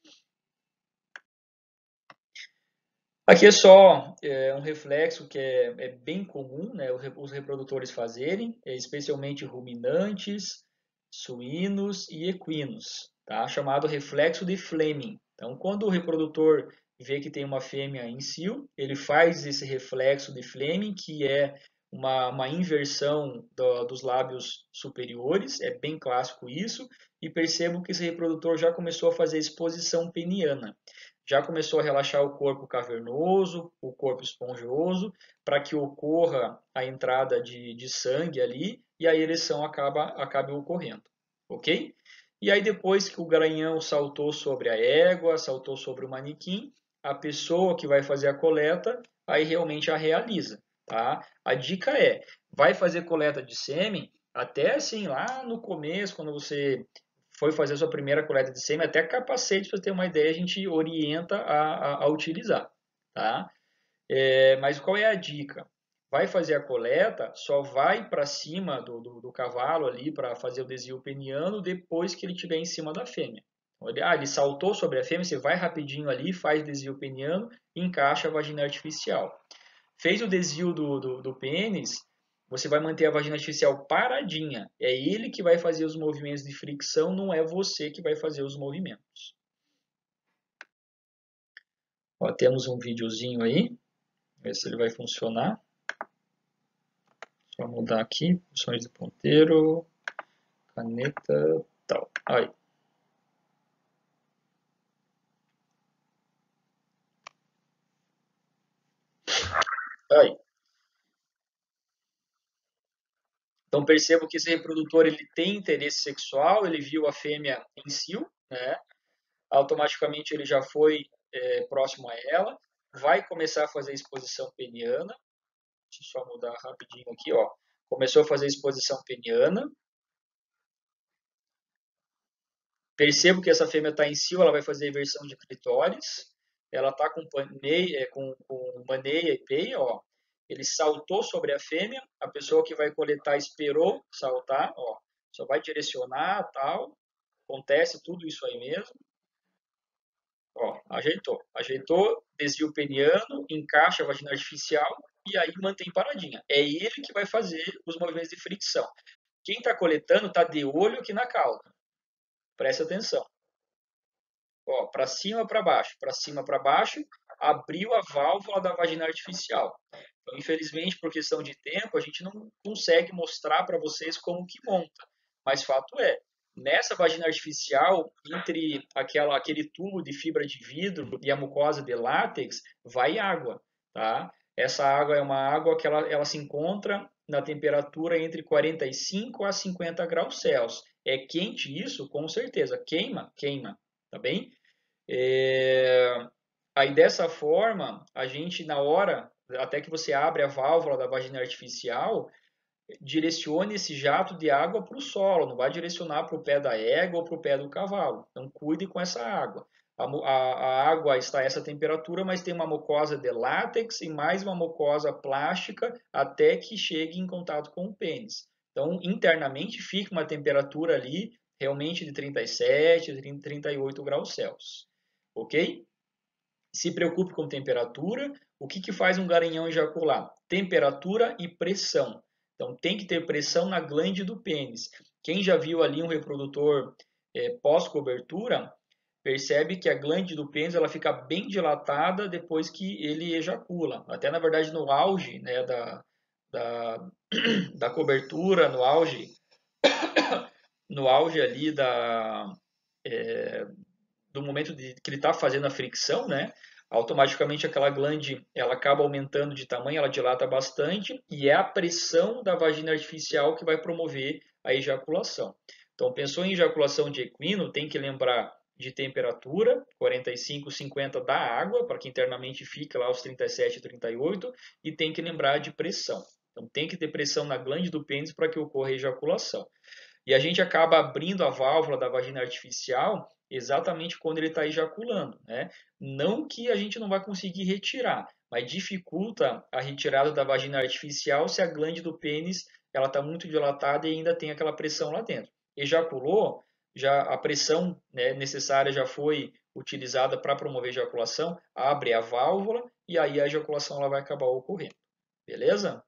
Aqui é só é, um reflexo que é, é bem comum, né, os reprodutores fazerem, é, especialmente ruminantes, suínos e equinos, tá? Chamado reflexo de Fleming. Então, quando o reprodutor vê que tem uma fêmea em cio, ele faz esse reflexo de Fleming, que é uma, uma inversão do, dos lábios superiores, é bem clássico isso, e percebo que esse reprodutor já começou a fazer exposição peniana. Já começou a relaxar o corpo cavernoso, o corpo esponjoso, para que ocorra a entrada de, de sangue ali e a ereção acaba, acabe ocorrendo, ok? E aí depois que o garanhão saltou sobre a égua, saltou sobre o manequim, a pessoa que vai fazer a coleta, aí realmente a realiza, tá? A dica é, vai fazer coleta de sêmen, até assim, lá no começo, quando você foi fazer a sua primeira coleta de sêmen, até capacete, para ter uma ideia, a gente orienta a, a, a utilizar, tá? É, mas qual é a dica? Vai fazer a coleta, só vai para cima do, do, do cavalo ali para fazer o desvio peniano depois que ele estiver em cima da fêmea. Então, ele, ah, ele saltou sobre a fêmea, você vai rapidinho ali, faz desvio peniano e encaixa a vagina artificial. Fez o desvio do, do, do pênis, você vai manter a vagina artificial paradinha. É ele que vai fazer os movimentos de fricção, não é você que vai fazer os movimentos. Ó, temos um videozinho aí, ver se ele vai funcionar. Só mudar aqui, opções de ponteiro, caneta, tal. Aí. Aí. Então percebo que esse reprodutor ele tem interesse sexual, ele viu a fêmea em cio, né? Automaticamente ele já foi é, próximo a ela, vai começar a fazer exposição peniana. Deixa eu só mudar rapidinho aqui, ó. Começou a fazer exposição peniana. Percebo que essa fêmea está em cio, ela vai fazer inversão de clitóris. Ela está com, paneia, com, com maneia e peia, ó. Ele saltou sobre a fêmea, a pessoa que vai coletar esperou saltar, ó. Só vai direcionar, tal. Acontece tudo isso aí mesmo. Ó, ajeitou. Ajeitou, desvio peniano, encaixa a vagina artificial e aí mantém paradinha. É ele que vai fazer os movimentos de fricção. Quem está coletando está de olho aqui na cauda. Presta atenção. Ó, para cima, para baixo, para cima, para baixo, abriu a válvula da vagina artificial. Então, infelizmente, por questão de tempo, a gente não consegue mostrar para vocês como que monta. Mas fato é, Nessa vagina artificial, entre aquela, aquele tubo de fibra de vidro e a mucosa de látex, vai água, tá? Essa água é uma água que ela, ela se encontra na temperatura entre quarenta e cinco a cinquenta graus Celsius. É quente isso? Com certeza. Queima? Queima, tá bem? É... Aí dessa forma, a gente na hora, até que você abre a válvula da vagina artificial, direcione esse jato de água para o solo, não vai direcionar para o pé da égua ou para o pé do cavalo. Então cuide com essa água. A, a, a água está a essa temperatura, mas tem uma mucosa de látex e mais uma mucosa plástica até que chegue em contato com o pênis. Então, internamente fica uma temperatura ali realmente de trinta e sete, trinta e oito graus Celsius. Ok? Se preocupe com temperatura. O que, que faz um garanhão ejacular? Temperatura e pressão. Então, tem que ter pressão na glande do pênis. Quem já viu ali um reprodutor é, pós-cobertura, percebe que a glande do pênis ela fica bem dilatada depois que ele ejacula. Até, na verdade, no auge, né, da, da, da cobertura, no auge, no auge ali da, é, do momento de, que ele está fazendo a fricção, né? Automaticamente aquela glande ela acaba aumentando de tamanho, ela dilata bastante e é a pressão da vagina artificial que vai promover a ejaculação. Então, pensou em ejaculação de equino, tem que lembrar de temperatura, quarenta e cinco, cinquenta da água, para que internamente fique lá os trinta e sete, trinta e oito, e tem que lembrar de pressão. Então, tem que ter pressão na glande do pênis para que ocorra a ejaculação. E a gente acaba abrindo a válvula da vagina artificial exatamente quando ele está ejaculando, né? Não que a gente não vai conseguir retirar, mas dificulta a retirada da vagina artificial se a glande do pênis ela está muito dilatada e ainda tem aquela pressão lá dentro. Ejaculou, já a pressão, né, necessária já foi utilizada para promover a ejaculação, abre a válvula e aí a ejaculação ela vai acabar ocorrendo. Beleza?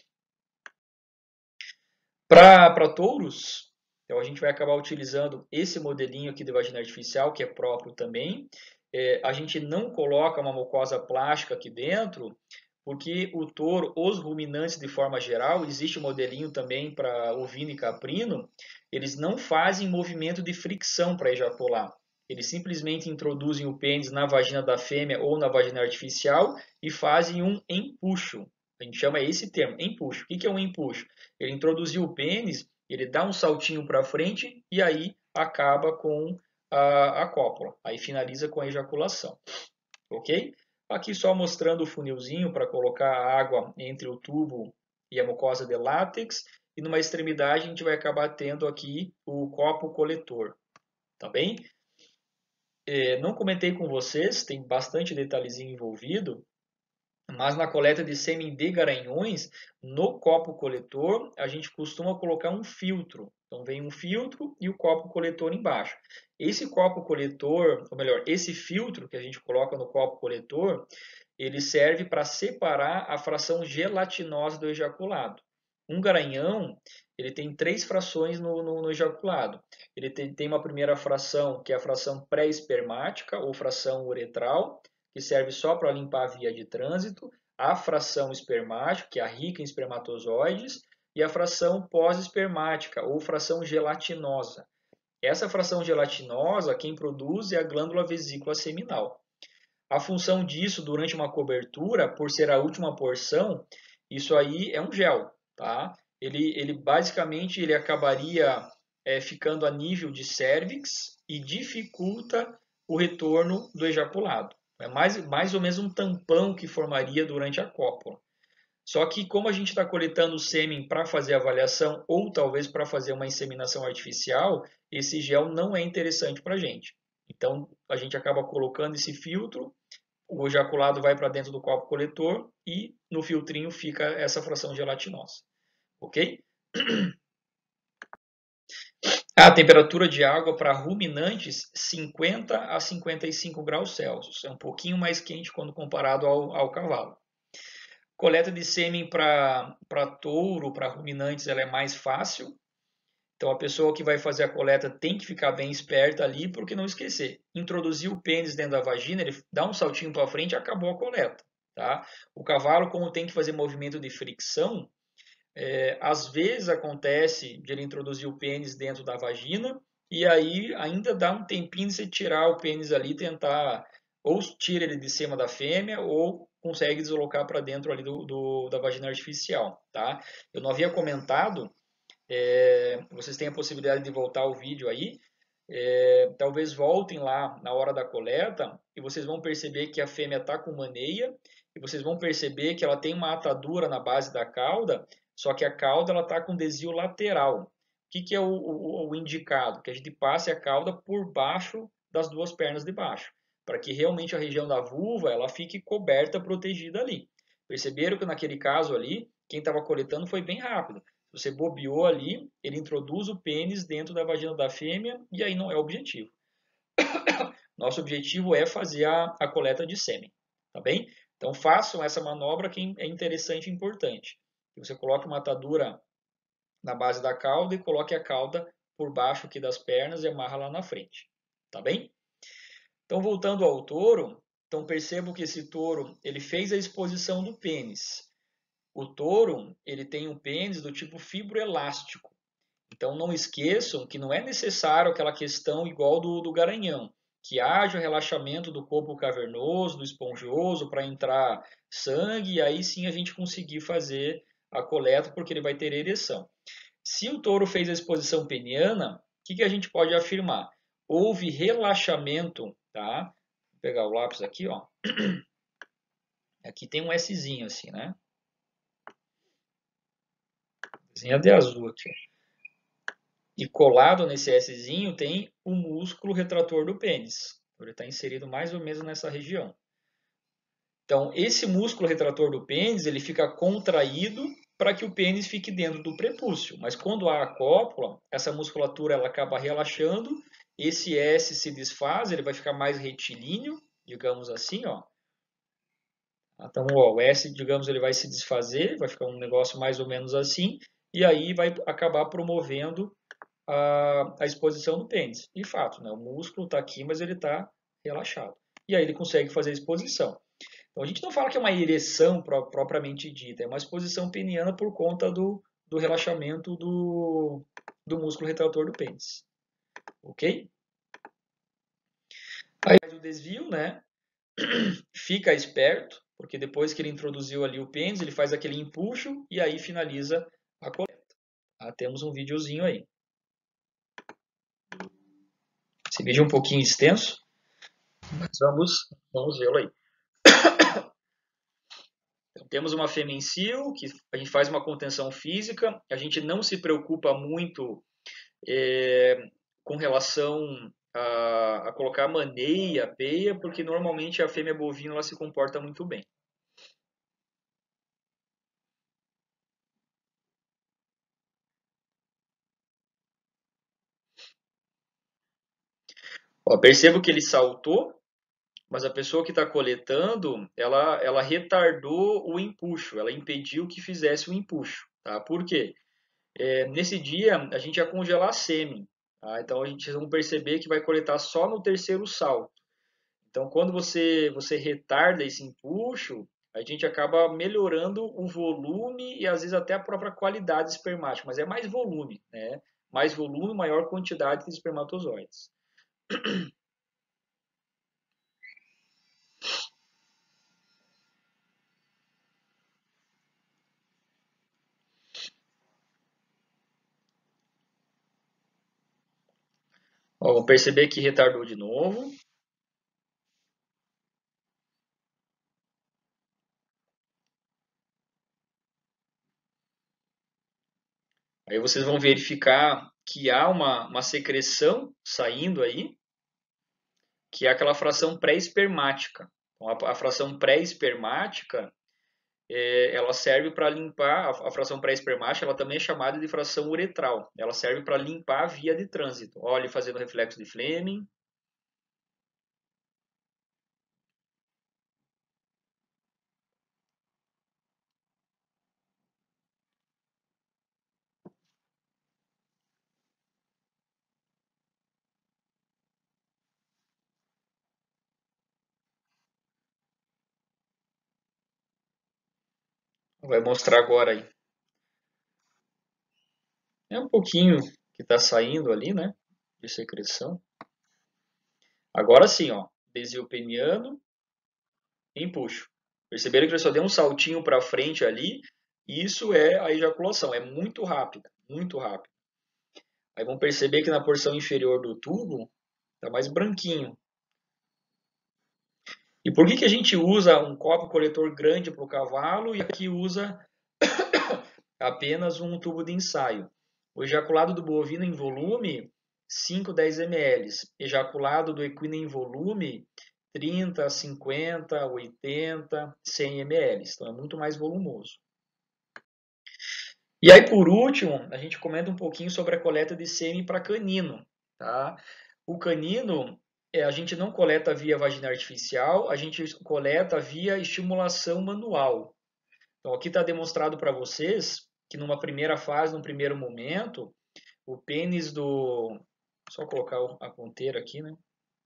Para touros, então a gente vai acabar utilizando esse modelinho aqui de vagina artificial, que é próprio também. É, a gente não coloca uma mucosa plástica aqui dentro, porque o touro, os ruminantes de forma geral, existe um modelinho também para ovino e caprino, eles não fazem movimento de fricção para ejacular. Eles simplesmente introduzem o pênis na vagina da fêmea ou na vagina artificial e fazem um empuxo. A gente chama esse termo, empuxo. O que é um empuxo? Ele introduziu o pênis, ele dá um saltinho para frente e aí acaba com a, a cópula. Aí finaliza com a ejaculação. Ok? Aqui só mostrando o funilzinho para colocar a água entre o tubo e a mucosa de látex. E numa extremidade a gente vai acabar tendo aqui o copo coletor. Tá bem? É, não comentei com vocês, tem bastante detalhezinho envolvido. Mas na coleta de sêmen de garanhões, no copo coletor, a gente costuma colocar um filtro. Então vem um filtro e o copo coletor embaixo. Esse copo coletor, ou melhor, esse filtro que a gente coloca no copo coletor, ele serve para separar a fração gelatinosa do ejaculado. Um garanhão, ele tem três frações no, no, no ejaculado. Ele tem, tem uma primeira fração, que é a fração pré-espermática ou fração uretral, que serve só para limpar a via de trânsito, a fração espermática, que é rica em espermatozoides, e a fração pós-espermática, ou fração gelatinosa. Essa fração gelatinosa, quem produz é a glândula vesícula seminal. A função disso durante uma cobertura, por ser a última porção, isso aí é um gel, tá? Ele, ele basicamente ele acabaria é, ficando a nível de cérvix e dificulta o retorno do ejaculado. É mais, mais ou menos um tampão que formaria durante a cópula. Só que como a gente está coletando o sêmen para fazer a avaliação ou talvez para fazer uma inseminação artificial, esse gel não é interessante para a gente. Então a gente acaba colocando esse filtro, o ejaculado vai para dentro do copo coletor e no filtrinho fica essa fração gelatinosa. Ok? A temperatura de água para ruminantes, cinquenta a cinquenta e cinco graus Celsius. É um pouquinho mais quente quando comparado ao, ao cavalo. Coleta de sêmen para touro, para ruminantes, ela é mais fácil. Então, a pessoa que vai fazer a coleta tem que ficar bem esperta ali, porque não esquecer. Introduzir o pênis dentro da vagina, ele dá um saltinho para frente e acabou a coleta. Tá? O cavalo, como tem que fazer movimento de fricção, É, às vezes acontece de ele introduzir o pênis dentro da vagina e aí ainda dá um tempinho de você tirar o pênis ali, tentar, ou tira ele de cima da fêmea, ou consegue deslocar para dentro ali do, do, da vagina artificial, tá? Eu não havia comentado, é, vocês têm a possibilidade de voltar o vídeo aí, é, talvez voltem lá na hora da coleta e vocês vão perceber que a fêmea está com maneia e vocês vão perceber que ela tem uma atadura na base da cauda, só que a cauda ela está com desvio lateral. O que, que é o, o, o indicado? Que a gente passe a cauda por baixo das duas pernas de baixo, para que realmente a região da vulva ela fique coberta, protegida ali. Perceberam que naquele caso ali, quem estava coletando foi bem rápido. Você bobeou ali, ele introduz o pênis dentro da vagina da fêmea e aí não é o objetivo. Nosso objetivo é fazer a, a coleta de sêmen, tá bem? Então façam essa manobra que é interessante e importante. Você coloque uma atadura na base da cauda e coloque a cauda por baixo aqui das pernas e amarra lá na frente, tá bem? Então voltando ao touro, então percebo que esse touro ele fez a exposição do pênis. O touro ele tem um pênis do tipo fibroelástico. Então não esqueçam que não é necessário aquela questão igual do, do garanhão, que haja o relaxamento do corpo cavernoso, do esponjoso, para entrar sangue e aí sim a gente conseguir fazer a coleta porque ele vai ter ereção. Se o touro fez a exposição peniana, o que, que a gente pode afirmar? Houve relaxamento, tá? Vou pegar o lápis aqui, ó. Aqui tem um Szinho assim, né? Desenha de azul aqui. E colado nesse Szinho tem o músculo retrator do pênis. Ele está inserido mais ou menos nessa região. Então, esse músculo retrator do pênis, ele fica contraído para que o pênis fique dentro do prepúcio. Mas quando há a cópula, essa musculatura ela acaba relaxando, esse S se desfaz, ele vai ficar mais retilíneo, digamos assim, ó. Então, ó, o S, digamos, ele vai se desfazer, vai ficar um negócio mais ou menos assim, e aí vai acabar promovendo a, a exposição do pênis. De fato, né, o músculo está aqui, mas ele está relaxado. E aí ele consegue fazer a exposição. Então a gente não fala que é uma ereção propriamente dita, é uma exposição peniana por conta do, do relaxamento do, do músculo retrator do pênis. Ok? Aí faz o desvio, né? Fica esperto, porque depois que ele introduziu ali o pênis, ele faz aquele empuxo e aí finaliza a coleta. Ah, temos um videozinho aí. Esse vídeo é um pouquinho extenso, mas vamos, vamos vê-lo aí. Então, temos uma femencil, que a gente faz uma contenção física, a gente não se preocupa muito é, com relação a, a colocar maneia, peia, porque normalmente a fêmea bovina ela se comporta muito bem. Ó, percebo que ele saltou, mas a pessoa que está coletando, ela, ela retardou o empuxo, ela impediu que fizesse o empuxo. Tá? Por quê? É, nesse dia, a gente ia congelar sêmen. Tá? Então, a gente vai perceber que vai coletar só no terceiro salto. Então, quando você, você retarda esse empuxo, a gente acaba melhorando o volume e às vezes até a própria qualidade espermática, mas é mais volume, né? Mais volume, maior quantidade de espermatozoides. Ó, vamos perceber que retardou de novo. Aí vocês vão verificar que há uma, uma secreção saindo aí, que é aquela fração pré-espermática. Então, a, a fração pré-espermática é, ela serve para limpar, a, a fração pré-espermática ela também é chamada de fração uretral. Ela serve para limpar a via de trânsito. Olha, fazendo reflexo de Fleming. Vai mostrar agora aí. É um pouquinho que está saindo ali, né? de secreção. Agora sim, ó, desvio peniano, empuxo. Perceberam que ele só deu um saltinho para frente ali? Isso é a ejaculação, é muito rápida, muito rápida. Aí vão perceber que na porção inferior do tubo está mais branquinho. E por que, que a gente usa um copo coletor grande para o cavalo e aqui usa apenas um tubo de ensaio? O ejaculado do bovino em volume, cinco a dez mililitros. Ejaculado do equino em volume, trinta, cinquenta, oitenta, cem mililitros. Então é muito mais volumoso. E aí, por último, a gente comenta um pouquinho sobre a coleta de sêmen para canino. Tá? O canino, a gente não coleta via vagina artificial, a gente coleta via estimulação manual. Então, aqui está demonstrado para vocês que numa primeira fase, num primeiro momento, o pênis do... Só colocar a ponteira aqui, né?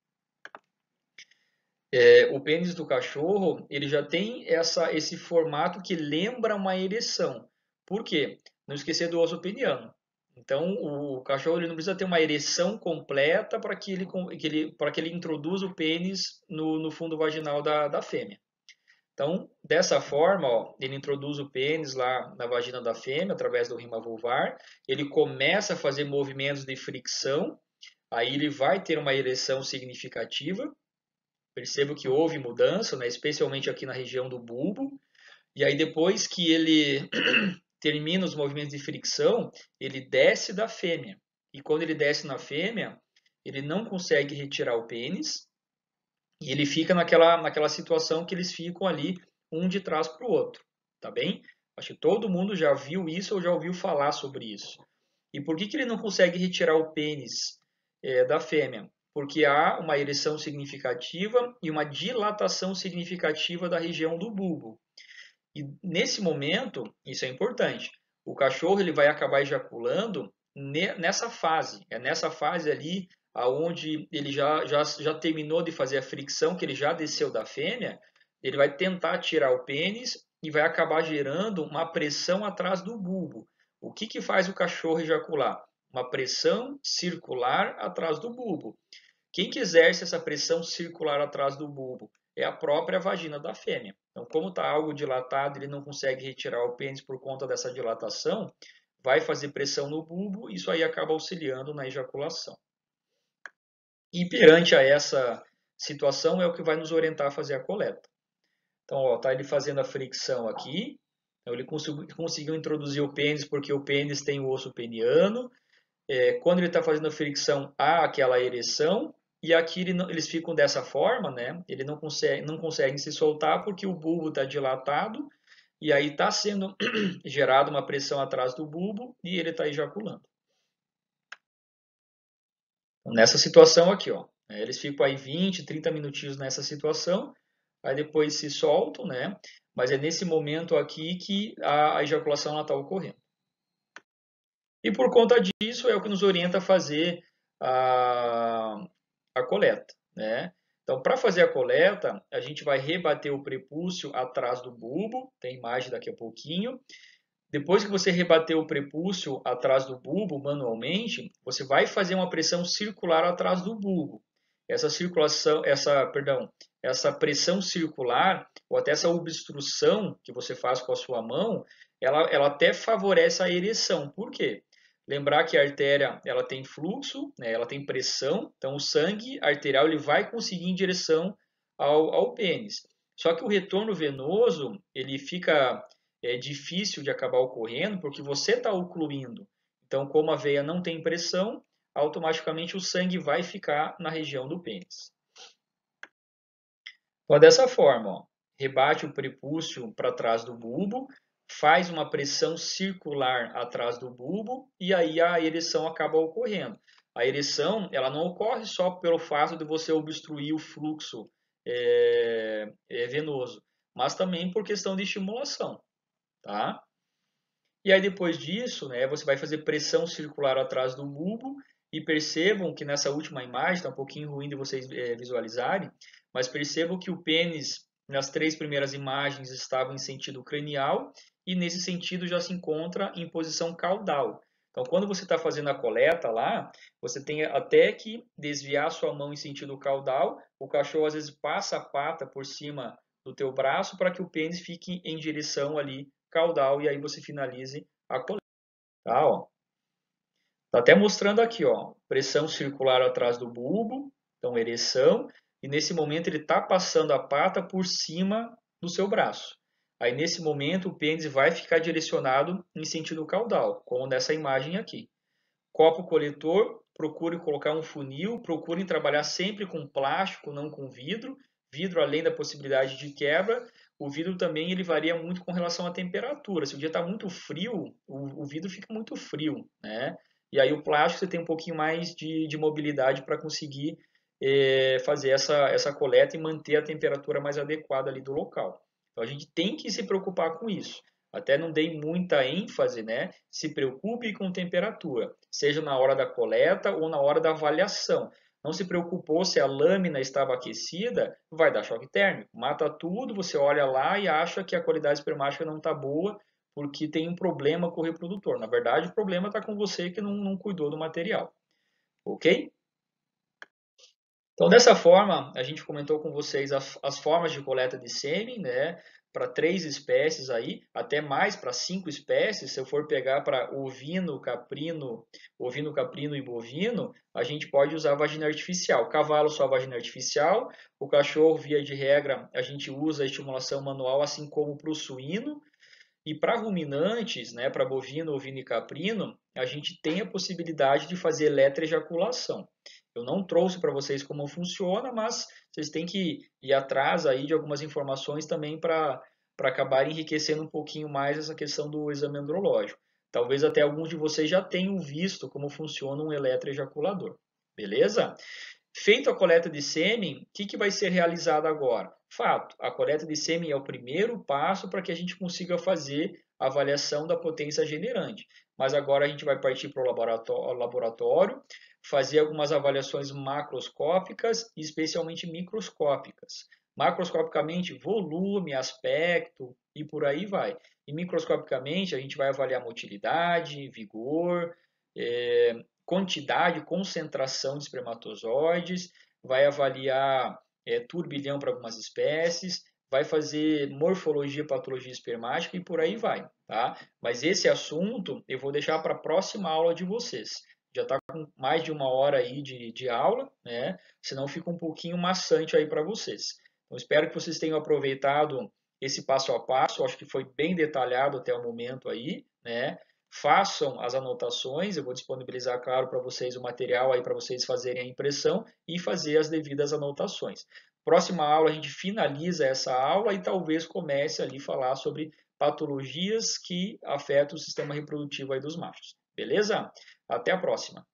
É, o pênis do cachorro, ele já tem essa, esse formato que lembra uma ereção. Por quê? Não esquecer do osso peniano. Então, o cachorro ele não precisa ter uma ereção completa para que ele, que ele, para que ele introduza o pênis no, no fundo vaginal da, da fêmea. Então, dessa forma, ó, ele introduz o pênis lá na vagina da fêmea, através do rima vulvar, ele começa a fazer movimentos de fricção, aí ele vai ter uma ereção significativa. Percebo que houve mudança, né, especialmente aqui na região do bulbo, e aí depois que ele termina os movimentos de fricção, ele desce da fêmea. E quando ele desce na fêmea, ele não consegue retirar o pênis, e ele fica naquela, naquela situação que eles ficam ali, um de trás para o outro, tá bem? Acho que todo mundo já viu isso ou já ouviu falar sobre isso. E por que, que ele não consegue retirar o pênis é, da fêmea? Porque há uma ereção significativa e uma dilatação significativa da região do bulbo. E nesse momento, isso é importante, o cachorro ele vai acabar ejaculando nessa fase. É nessa fase ali aonde ele já, já, já terminou de fazer a fricção, que ele já desceu da fêmea, ele vai tentar tirar o pênis e vai acabar gerando uma pressão atrás do bulbo. O que, que faz o cachorro ejacular? Uma pressão circular atrás do bulbo. Quem que exerce essa pressão circular atrás do bulbo? É a própria vagina da fêmea. Então, como está algo dilatado, ele não consegue retirar o pênis por conta dessa dilatação, vai fazer pressão no bulbo, isso aí acaba auxiliando na ejaculação. E perante a essa situação é o que vai nos orientar a fazer a coleta. Então, ó, tá ele fazendo a fricção aqui, então ele conseguiu, conseguiu introduzir o pênis porque o pênis tem o osso peniano. É, quando ele está fazendo a fricção, há aquela ereção, e aqui ele não, eles ficam dessa forma, né? Ele não consegue, não conseguem se soltar porque o bulbo está dilatado e aí está sendo gerada uma pressão atrás do bulbo e ele está ejaculando. Então, nessa situação aqui, ó, eles ficam aí vinte, trinta minutinhos nessa situação, aí depois se soltam, né? Mas é nesse momento aqui que a, a ejaculação está ocorrendo. E por conta disso é o que nos orienta a fazer a, a coleta, né? Então, para fazer a coleta, a gente vai rebater o prepúcio atrás do bulbo, tem imagem daqui a pouquinho. Depois que você rebater o prepúcio atrás do bulbo manualmente, você vai fazer uma pressão circular atrás do bulbo. Essa circulação, essa, perdão, essa pressão circular ou até essa obstrução que você faz com a sua mão, ela, ela até favorece a ereção. Por quê? Lembrar que a artéria ela tem fluxo, né, ela tem pressão, então o sangue arterial ele vai conseguir em direção ao, ao pênis. Só que o retorno venoso ele fica é, difícil de acabar ocorrendo porque você está ocluindo. Então, como a veia não tem pressão, automaticamente o sangue vai ficar na região do pênis. Então, dessa forma, ó, rebate o prepúcio para trás do bulbo, faz uma pressão circular atrás do bulbo e aí a ereção acaba ocorrendo. A ereção ela não ocorre só pelo fato de você obstruir o fluxo é, é, venoso, mas também por questão de estimulação. Tá? E aí depois disso, né, você vai fazer pressão circular atrás do bulbo e percebam que nessa última imagem, está um pouquinho ruim de vocês é, visualizarem, mas percebam que o pênis nas três primeiras imagens estava em sentido cranial e nesse sentido já se encontra em posição caudal. Então, quando você está fazendo a coleta lá, você tem até que desviar sua mão em sentido caudal. O cachorro às vezes passa a pata por cima do teu braço para que o pênis fique em direção ali caudal e aí você finalize a coleta. Tá, ó. Tá até mostrando aqui, ó, pressão circular atrás do bulbo, então ereção, e nesse momento ele está passando a pata por cima do seu braço. Aí nesse momento o pênis vai ficar direcionado em sentido caudal, como nessa imagem aqui. Copo coletor, procure colocar um funil, procurem trabalhar sempre com plástico, não com vidro. Vidro, além da possibilidade de quebra, o vidro também ele varia muito com relação à temperatura. Se o dia está muito frio, o, o vidro fica muito frio, né? E aí o plástico você tem um pouquinho mais de, de mobilidade para conseguir é, fazer essa, essa coleta e manter a temperatura mais adequada ali do local. Então a gente tem que se preocupar com isso. Até não dei muita ênfase, né? Se preocupe com temperatura, seja na hora da coleta ou na hora da avaliação. Não se preocupou se a lâmina estava aquecida, vai dar choque térmico. Mata tudo, você olha lá e acha que a qualidade espermática não está boa porque tem um problema com o reprodutor. Na verdade, o problema está com você que não, não cuidou do material. Ok? Então, dessa forma, a gente comentou com vocês as, as formas de coleta de sêmen, né? Para três espécies aí, até mais para cinco espécies. Se eu for pegar para ovino, caprino, ovino, caprino e bovino, a gente pode usar vagina artificial. Cavalo só vagina artificial. O cachorro, via de regra, a gente usa a estimulação manual, assim como para o suíno. E para ruminantes, né, para bovino, ovino e caprino, a gente tem a possibilidade de fazer eletroejaculação. Eu não trouxe para vocês como funciona, mas vocês têm que ir atrás aí de algumas informações também para para acabar enriquecendo um pouquinho mais essa questão do exame andrológico. Talvez até alguns de vocês já tenham visto como funciona um eletroejaculador. Beleza? Feito a coleta de sêmen, o que, que vai ser realizado agora? Fato, a coleta de sêmen é o primeiro passo para que a gente consiga fazer a avaliação da potência generante. Mas agora a gente vai partir para o laboratório, fazer algumas avaliações macroscópicas e especialmente microscópicas. Macroscopicamente, volume, aspecto e por aí vai. E microscopicamente, a gente vai avaliar motilidade, vigor, é, quantidade, concentração de espermatozoides, vai avaliar é, turbilhão para algumas espécies, vai fazer morfologia, patologia espermática e por aí vai, tá? Mas esse assunto eu vou deixar para a próxima aula de vocês. Já está com mais de uma hora aí de, de aula, né? Senão fica um pouquinho maçante aí para vocês. Então, espero que vocês tenham aproveitado esse passo a passo. Acho que foi bem detalhado até o momento aí, né? Façam as anotações, eu vou disponibilizar, claro, para vocês o material aí para vocês fazerem a impressão e fazer as devidas anotações. Próxima aula a gente finaliza essa aula e talvez comece ali a falar sobre patologias que afetam o sistema reprodutivo aí dos machos. Beleza? Até a próxima!